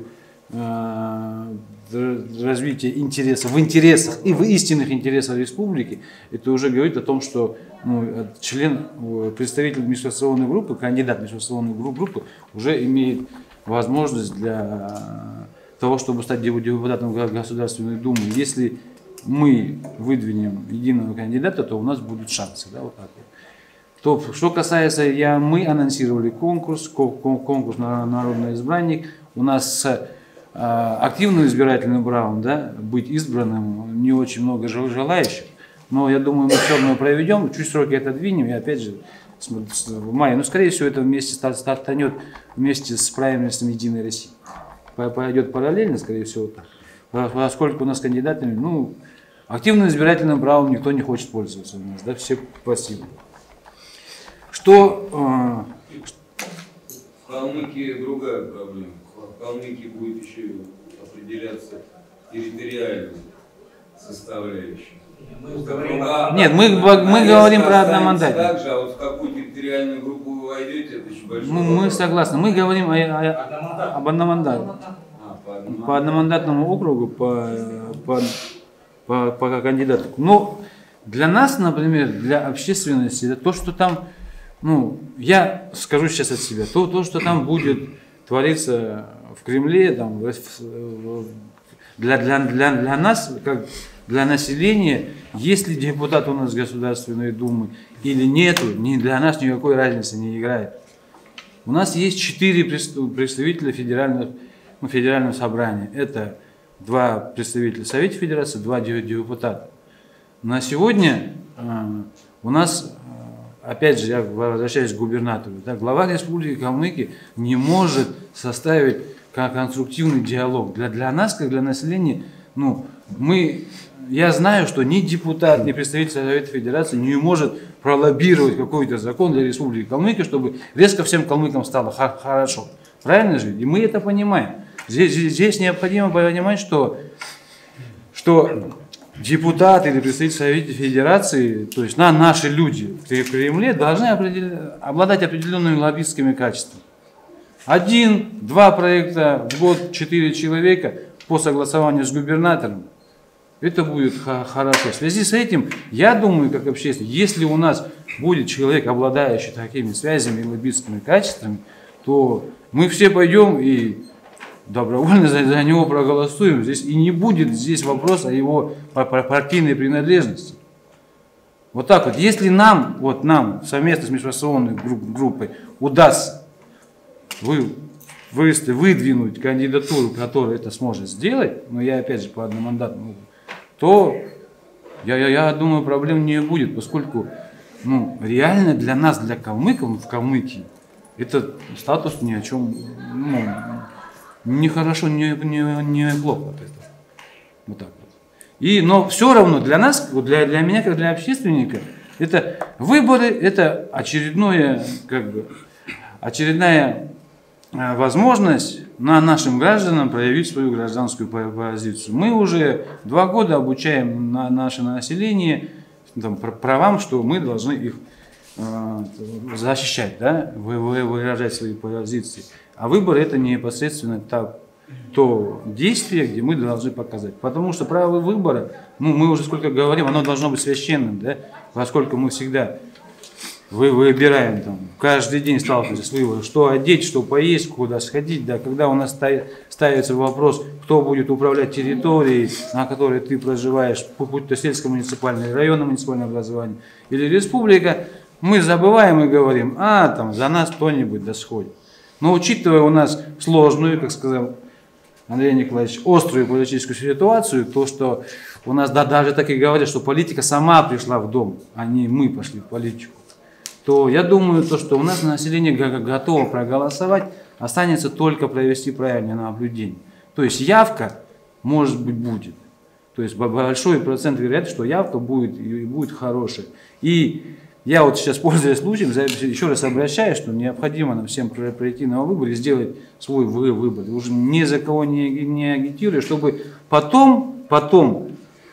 S6: э, развития интересов, в интересах и в истинных интересах республики, это уже говорит о том, что, ну, член, представитель межфракционной группы, кандидат межфракционной группы уже имеет возможность для того, чтобы стать депутатом Государственной Думы. Если мы выдвинем единого кандидата, то у нас будут шансы. Да, вот так вот. То, что касается, я, мы анонсировали конкурс, конкурс на народный избранник. У нас а, активным избирательным правом, да, быть избранным не очень много желающих. Но я думаю, мы все равно проведем, чуть сроки отодвинем, и опять же, в мае. Но, скорее всего, это вместе стартанет вместе с праймерисом Единой России. Пойдет параллельно, скорее всего, так. Поскольку у нас кандидатами, ну, активным избирательным правом никто не хочет пользоваться у нас. Да, все пассивны. Что... Э,
S2: в Калмыкии другая проблема. В Калмыкии будет еще определяться территориальная составляющая.
S6: Нет, мы, мы говорим про одномандатных.
S2: Также, а вот в какую территориальную группу вы войдете, это еще большой
S6: мы, мы согласны. Мы говорим о, о, об одномандатном.
S2: А, по, одномандатному.
S6: по одномандатному округу, по, по, по, по кандидату. Но для нас, например, для общественности, это то, что там, ну, я скажу сейчас от себя, то, то что там будет твориться в Кремле, там, для, для, для, для нас, как для населения, есть ли депутат у нас Государственной Думы или нету, ни для нас никакой разницы не играет. У нас есть четыре представителя федерального, ну, федерального собрания. Это два представителя Совета Федерации, два депутата. На сегодня э, у нас опять же, я возвращаюсь к губернатору, да, глава Республики Калмыкия не может составить конструктивный диалог. Для, для нас, как для населения, ну, мы, я знаю, что ни депутат, ни представитель Совета Федерации не может пролоббировать какой-то закон для Республики Калмыкия, чтобы резко всем калмыкам стало хорошо. Правильно же? И мы это понимаем. Здесь, здесь необходимо понимать, что, что депутаты или представители Совета Федерации, то есть на, наши люди в Кремле должны обладать определенными лоббистскими качествами. Один, два проекта в год, четыре человека по согласованию с губернатором. Это будет хорошо. В связи с этим, я думаю, как общественник, если у нас будет человек, обладающий такими связями и лоббистскими качествами, то мы все пойдем и добровольно за, за него проголосуем. Здесь и не будет здесь вопроса о его партийной принадлежности. Вот так вот. Если нам, вот нам совместно с межфракционной группой удастся вы, вы, выдвинуть кандидатуру, которая это сможет сделать, но я опять же по одномандатному, то я, я, я думаю, проблем не будет, поскольку ну, реально для нас, для калмыков в Калмыкии, этот статус ни о чем, ну, не хорошо, не, не, не плохо от этого. Вот так вот. И, но все равно для нас, для, для меня, как для общественника, это выборы, это очередное, как бы, очередная возможность на нашим гражданам проявить свою гражданскую позицию. Мы уже два года обучаем на наше население там, правам, что мы должны их э, защищать, да, выражать свои позиции. А выбор это непосредственно та, то действие, где мы должны показать. Потому что право выбора, ну, мы уже сколько говорим, оно должно быть священным, да, поскольку мы всегда вы выбираем там, каждый день сталкиваемся с выбором, что одеть, что поесть, куда сходить. Да, когда у нас ставится вопрос, кто будет управлять территорией, на которой ты проживаешь, будь то сельское муниципальное, районное муниципальное образование или республика, мы забываем и говорим, а там за нас кто-нибудь да сходит. Но учитывая у нас сложную, как сказал Андрей Николаевич, острую политическую ситуацию, то, что у нас да, даже так и говорят, что политика сама пришла в дом, а не мы пошли в политику, то я думаю, то, что у нас население готово проголосовать, останется только провести правильное наблюдение. То есть явка, может быть, будет. То есть большой процент вероятности, что явка будет и будет хорошая. И я вот сейчас, пользуясь случаем, еще раз обращаюсь, что необходимо нам всем пройти на выбор и сделать свой выбор. Уже ни за кого не, не агитируя, чтобы потом, потом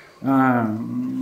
S6: а,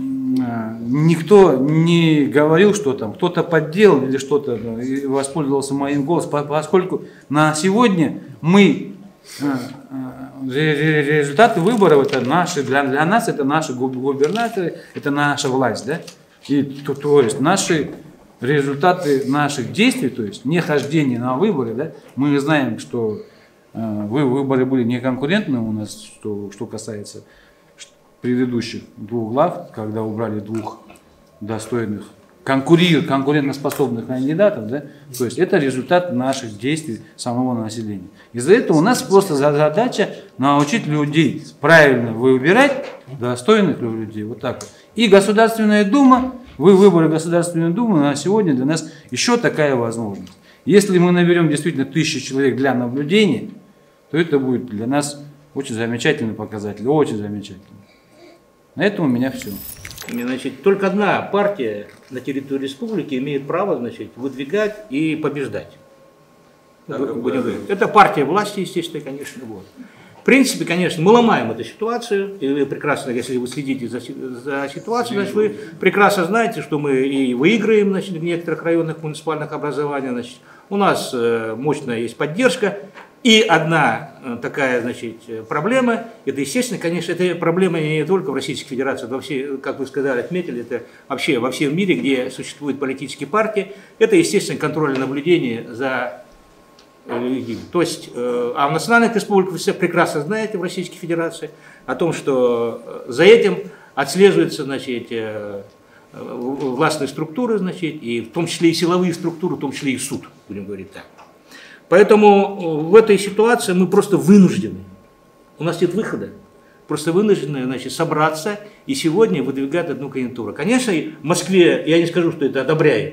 S6: а, никто не говорил, что там кто-то подделал или что-то и воспользовался моим голосом, поскольку на сегодня мы а, а, результаты выборов это наши, для, для нас это наши губернаторы, это наша власть, да? И, то, то есть наши результаты наших действий, то есть не хождение на выборы, да, мы знаем, что э, выборы были неконкурентны у нас, что, что касается предыдущих двух глав, когда убрали двух достойных, конкурирующих, конкурентоспособных кандидатов, да, то есть это результат наших действий самого населения. Из-за этого у нас просто задача научить людей правильно выбирать достойных людей, вот так вот. И Государственная Дума, вы выборы Государственной Думы на сегодня для нас еще такая возможность. Если мы наберем действительно тысячу человек для наблюдения, то это будет для нас очень замечательный показатель, очень замечательный. На этом у меня все.
S5: Значит, только одна партия на территории республики имеет право, значит, выдвигать и побеждать. Это партия власти, естественно, конечно. Вот. В принципе, конечно, мы ломаем эту ситуацию, и вы прекрасно, если вы следите за, за ситуацией, значит, вы прекрасно знаете, что мы и выиграем, значит, в некоторых районных муниципальных образованиях, значит, у нас э, мощная есть поддержка, и одна э, такая, значит, проблема, это, естественно, конечно, это проблема не только в Российской Федерации, это вообще, как вы сказали, отметили, это вообще во всем мире, где существуют политические партии, это, естественно, контроль и наблюдение за... То есть, а в национальных республиках вы все прекрасно знаете в Российской Федерации о том, что за этим отслеживаются, значит, властные структуры, значит, и в том числе и силовые структуры, в том числе и суд, будем говорить так. Поэтому в этой ситуации мы просто вынуждены, у нас нет выхода, просто вынуждены, значит, собраться и сегодня выдвигать одну кандидатуру. Конечно, в Москве, я не скажу, что это одобряет,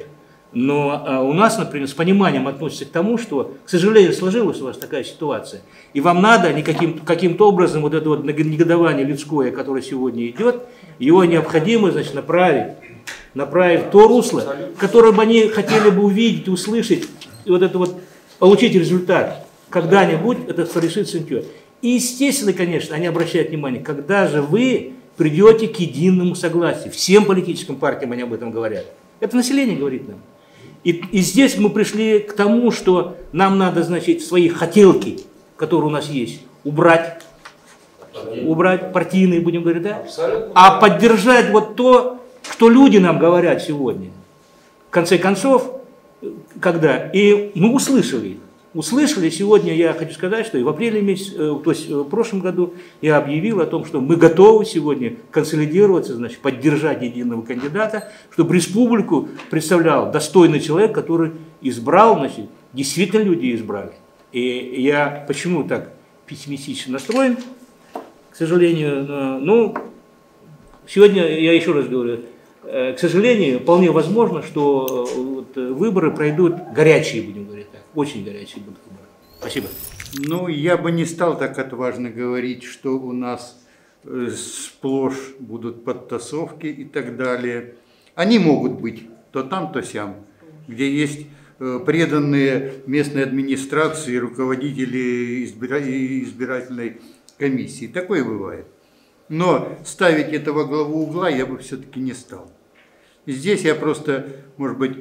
S5: Но а, у нас, например, с пониманием относятся к тому, что, к сожалению, сложилась у вас такая ситуация, и вам надо каким, каким-то образом вот это вот негодование людское, которое сегодня идет, его необходимо, значит, направить, направить в то русло, которое бы они хотели бы увидеть, услышать, и вот это вот получить результат. Когда-нибудь это решится. И, естественно, конечно, они обращают внимание, когда же вы придете к единому согласию. Всем политическим партиям они об этом говорят. Это население говорит нам. И, и здесь мы пришли к тому, что нам надо, значит, свои хотелки, которые у нас есть, убрать, убрать партийные, будем говорить, да? А поддержать вот то, что люди нам говорят сегодня. В конце концов, когда? И мы услышали их. Услышали, сегодня я хочу сказать, что и в апреле месяце, то есть в прошлом году я объявил о том, что мы готовы сегодня консолидироваться, значит, поддержать единого кандидата, чтобы республику представлял достойный человек, который избрал, значит, действительно люди избрали. И я почему так пессимистично настроен, к сожалению, ну, сегодня я еще раз говорю, к сожалению, вполне возможно, что вот выборы пройдут горячие, будем говорить так, очень горячие будут выборы. Спасибо.
S11: Ну, я бы не стал так отважно говорить, что у нас сплошь будут подтасовки и так далее. Они могут быть то там, то сям, где есть преданные местной администрации, руководители избирательной комиссии. Такое бывает. Но ставить это во главу угла я бы все-таки не стал. Здесь я просто, может быть,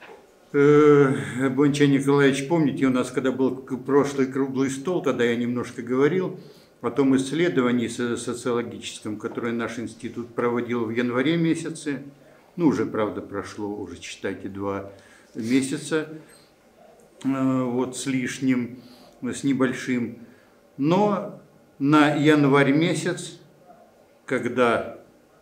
S11: э, Бонча Николаевич, помните, у нас когда был прошлый круглый стол, тогда я немножко говорил о том исследовании социологическом, которое наш институт проводил в январе месяце. Ну, уже, правда, прошло, уже, считайте, два месяца, э, вот с лишним, с небольшим. Но на январь месяц, когда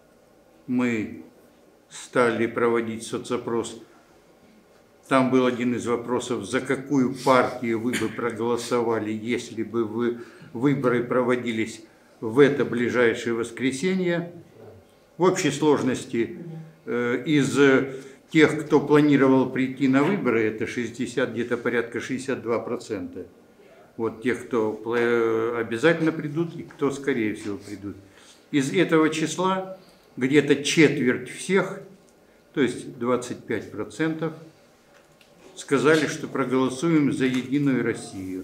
S11: мы стали проводить соцопрос, там был один из вопросов, за какую партию вы бы проголосовали, если бы вы, выборы проводились в это ближайшее воскресенье. В общей сложности э, из тех, кто планировал прийти на выборы, это шестьдесят, где-то порядка шестьдесят два процента. Вот тех, кто обязательно придут и кто, скорее всего, придут. Из этого числа где-то четверть всех, то есть двадцать пять процентов, сказали, что проголосуем за Единую Россию.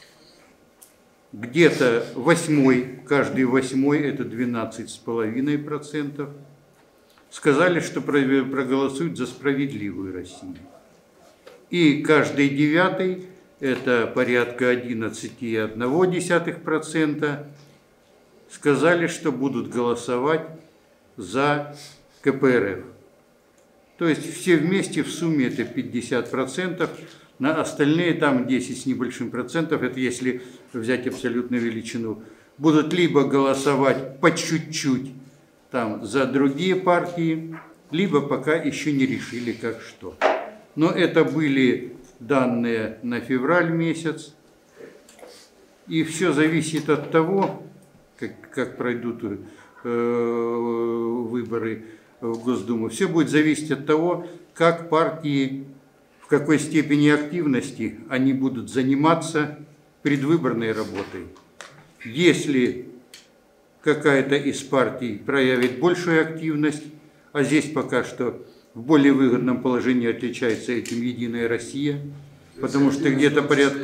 S11: Где-то восьмой, каждый восьмой, это двенадцать с половиной процентов, сказали, что проголосуют за Справедливую Россию. И каждый девятый, это порядка одиннадцать целых одна десятая процента, сказали, что будут голосовать за ка пэ эр эф. То есть все вместе в сумме это пятьдесят процентов, на остальные там десять с небольшим процентов, это если взять абсолютную величину, будут либо голосовать по чуть-чуть там за другие партии, либо пока еще не решили как что. Но это были данные на февраль месяц, и все зависит от того, как, как пройдут э, выборы в Госдуму, все будет зависеть от того, как партии, в какой степени активности они будут заниматься предвыборной работой. Если какая-то из партий проявит большую активность, а здесь пока что в более выгодном положении отличается этим Единая Россия, потому что где-то порядка...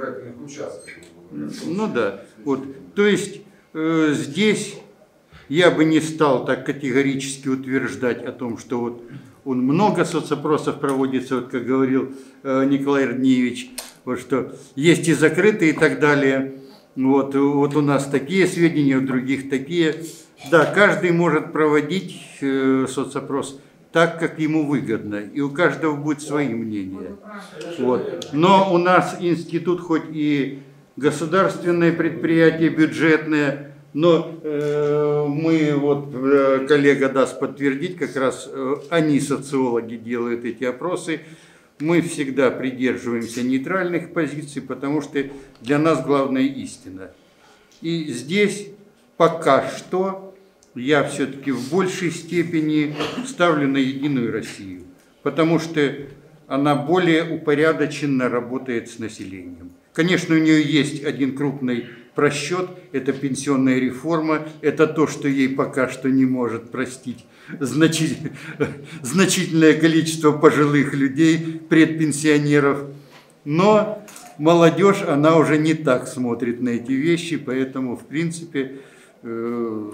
S11: Ну да, вот, то есть э, здесь я бы не стал так категорически утверждать о том, что вот он много соцопросов проводится, вот как говорил э, Николай Родниевич, вот что есть и закрытые и так далее. Вот, вот у нас такие сведения, у других такие. Да, каждый может проводить э, соцопрос так, как ему выгодно, и у каждого будет свои мнения. Вот. Но у нас институт хоть и государственное предприятие, бюджетное, но э, мы, вот э, коллега даст подтвердить, как раз э, они, социологи, делают эти опросы. Мы всегда придерживаемся нейтральных позиций, потому что для нас главная истина. И здесь пока что я все-таки в большей степени ставлю на Единую Россию, потому что она более упорядоченно работает с населением. Конечно, у нее есть один крупный просчет, это пенсионная реформа, это то, что ей пока что не может простить значительное, значительное количество пожилых людей, предпенсионеров. Но молодежь, она уже не так смотрит на эти вещи, поэтому, в принципе, э,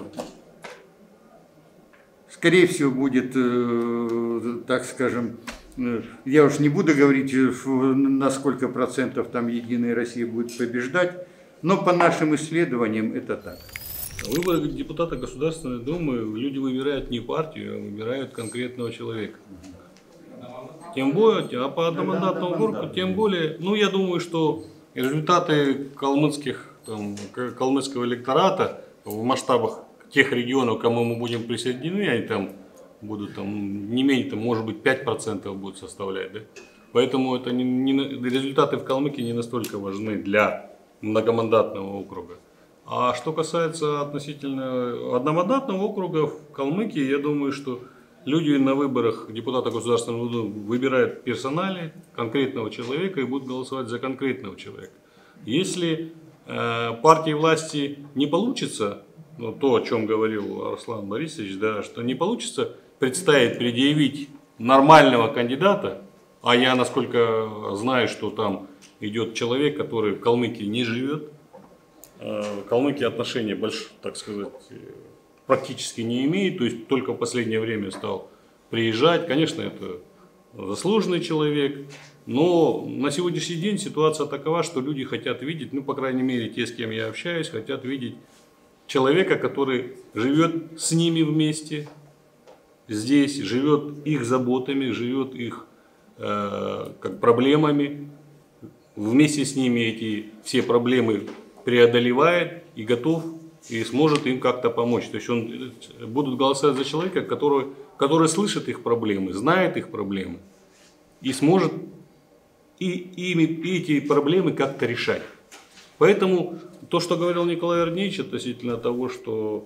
S11: скорее всего, будет, э, так скажем, э, я уж не буду говорить, на сколько процентов там Единая Россия будет побеждать, но по нашим исследованиям это так.
S8: Выборы депутата Государственной Думы люди выбирают не партию, а выбирают конкретного человека. Тем более, а по одномандатному округу, тем более, ну я думаю, что результаты калмыцких, там, калмыцкого электората в масштабах тех регионов, к кому мы будем присоединены, они там будут там, не менее, там, может быть, пять процентов будут составлять. Да? Поэтому это не, не, результаты в Калмыкии не настолько важны для многомандатного округа. А что касается относительно одномандатного округа в Калмыкии, я думаю, что люди на выборах депутата Государственного Думы выбирают персонали конкретного человека и будут голосовать за конкретного человека. Если э, партии власти не получится, ну, то, о чем говорил Арслан Борисович, да, что не получится представить, предъявить нормального кандидата, а я, насколько знаю, что там идет человек, который в Калмыкии не живет, в Калмыкии отношения, больше, так сказать, практически не имеет, то есть только в последнее время стал приезжать. Конечно, это заслуженный человек, но на сегодняшний день ситуация такова, что люди хотят видеть, ну, по крайней мере, те, с кем я общаюсь, хотят видеть человека, который живет с ними вместе, здесь, живет их заботами, живет их э, как проблемами, вместе с ними эти все проблемы преодолевает и готов, и сможет им как-то помочь. То есть он будут голосовать за человека, который, который слышит их проблемы, знает их проблемы и сможет и, ими, и эти проблемы как-то решать. Поэтому то, что говорил Николай Эрдневич относительно того, что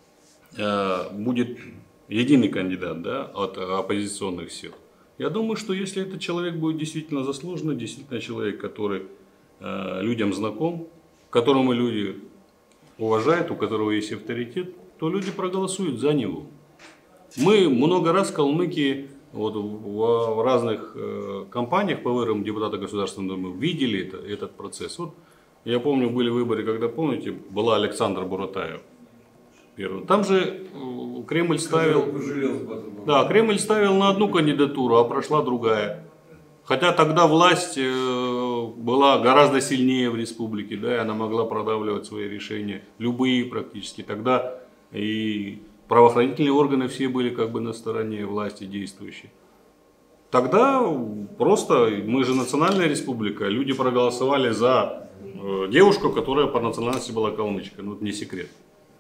S8: э, будет единый кандидат, да, от оппозиционных сил, я думаю, что если этот человек будет действительно заслуженный, действительно человек, который э, людям знаком, которому люди уважают, у которого есть авторитет, то люди проголосуют за него. Мы много раз в Калмыкии, вот, в разных э, кампаниях по выборам депутата Государственной Думы видели это, этот процесс. Вот, я помню, были выборы, когда, помните, была Александр Буратаев. Первым. Там же э, Кремль ставил, да, Кремль ставил на одну кандидатуру, а прошла другая. Хотя тогда власть была гораздо сильнее в республике, да, и она могла продавливать свои решения, любые практически. Тогда и правоохранительные органы все были как бы на стороне власти действующей. Тогда просто, мы же национальная республика, люди проголосовали за девушку, которая по национальности была калмычка, ну это не секрет.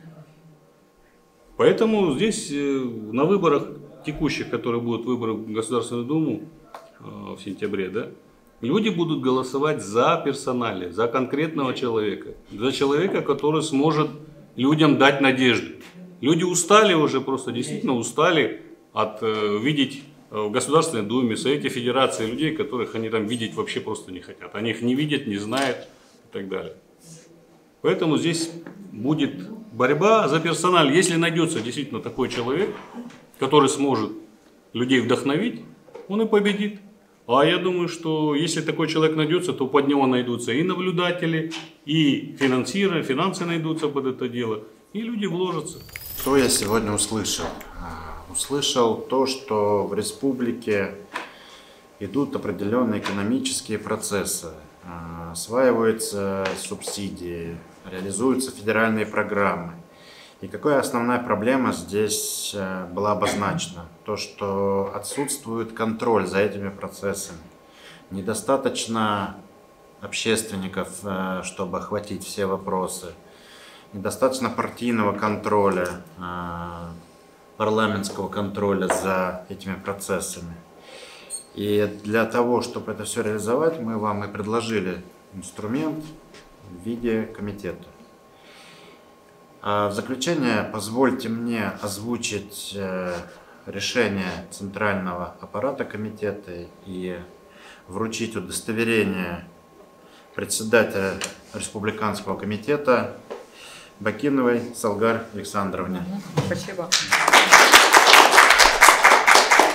S8: Поэтому здесь на выборах текущих, которые будут выборы в Государственную Думу, в сентябре, да, люди будут голосовать за персонали, за конкретного человека, за человека, который сможет людям дать надежду. Люди устали уже, просто действительно устали от э, видеть в Государственной Думе, в Совете Федерации людей, которых они там видеть вообще просто не хотят. Они их не видят, не знают и так далее. Поэтому здесь будет борьба за персонал. Если найдется действительно такой человек, который сможет людей вдохновить, он и победит. А я думаю, что если такой человек найдется, то под него найдутся и наблюдатели, и финансиры, финансы найдутся под это дело, и люди вложатся.
S1: Что я сегодня услышал? Услышал то, что в республике идут определенные экономические процессы, осваиваются субсидии, реализуются федеральные программы. И какая основная проблема здесь была обозначена? То, что отсутствует контроль за этими процессами. Недостаточно общественников, чтобы охватить все вопросы. Недостаточно партийного контроля, парламентского контроля за этими процессами. И для того, чтобы это все реализовать, мы вам и предложили инструмент в виде комитета. А в заключение позвольте мне озвучить решение центрального аппарата комитета и вручить удостоверение председателя Республиканского комитета Бакиновой Салгар Александровне.
S4: Спасибо.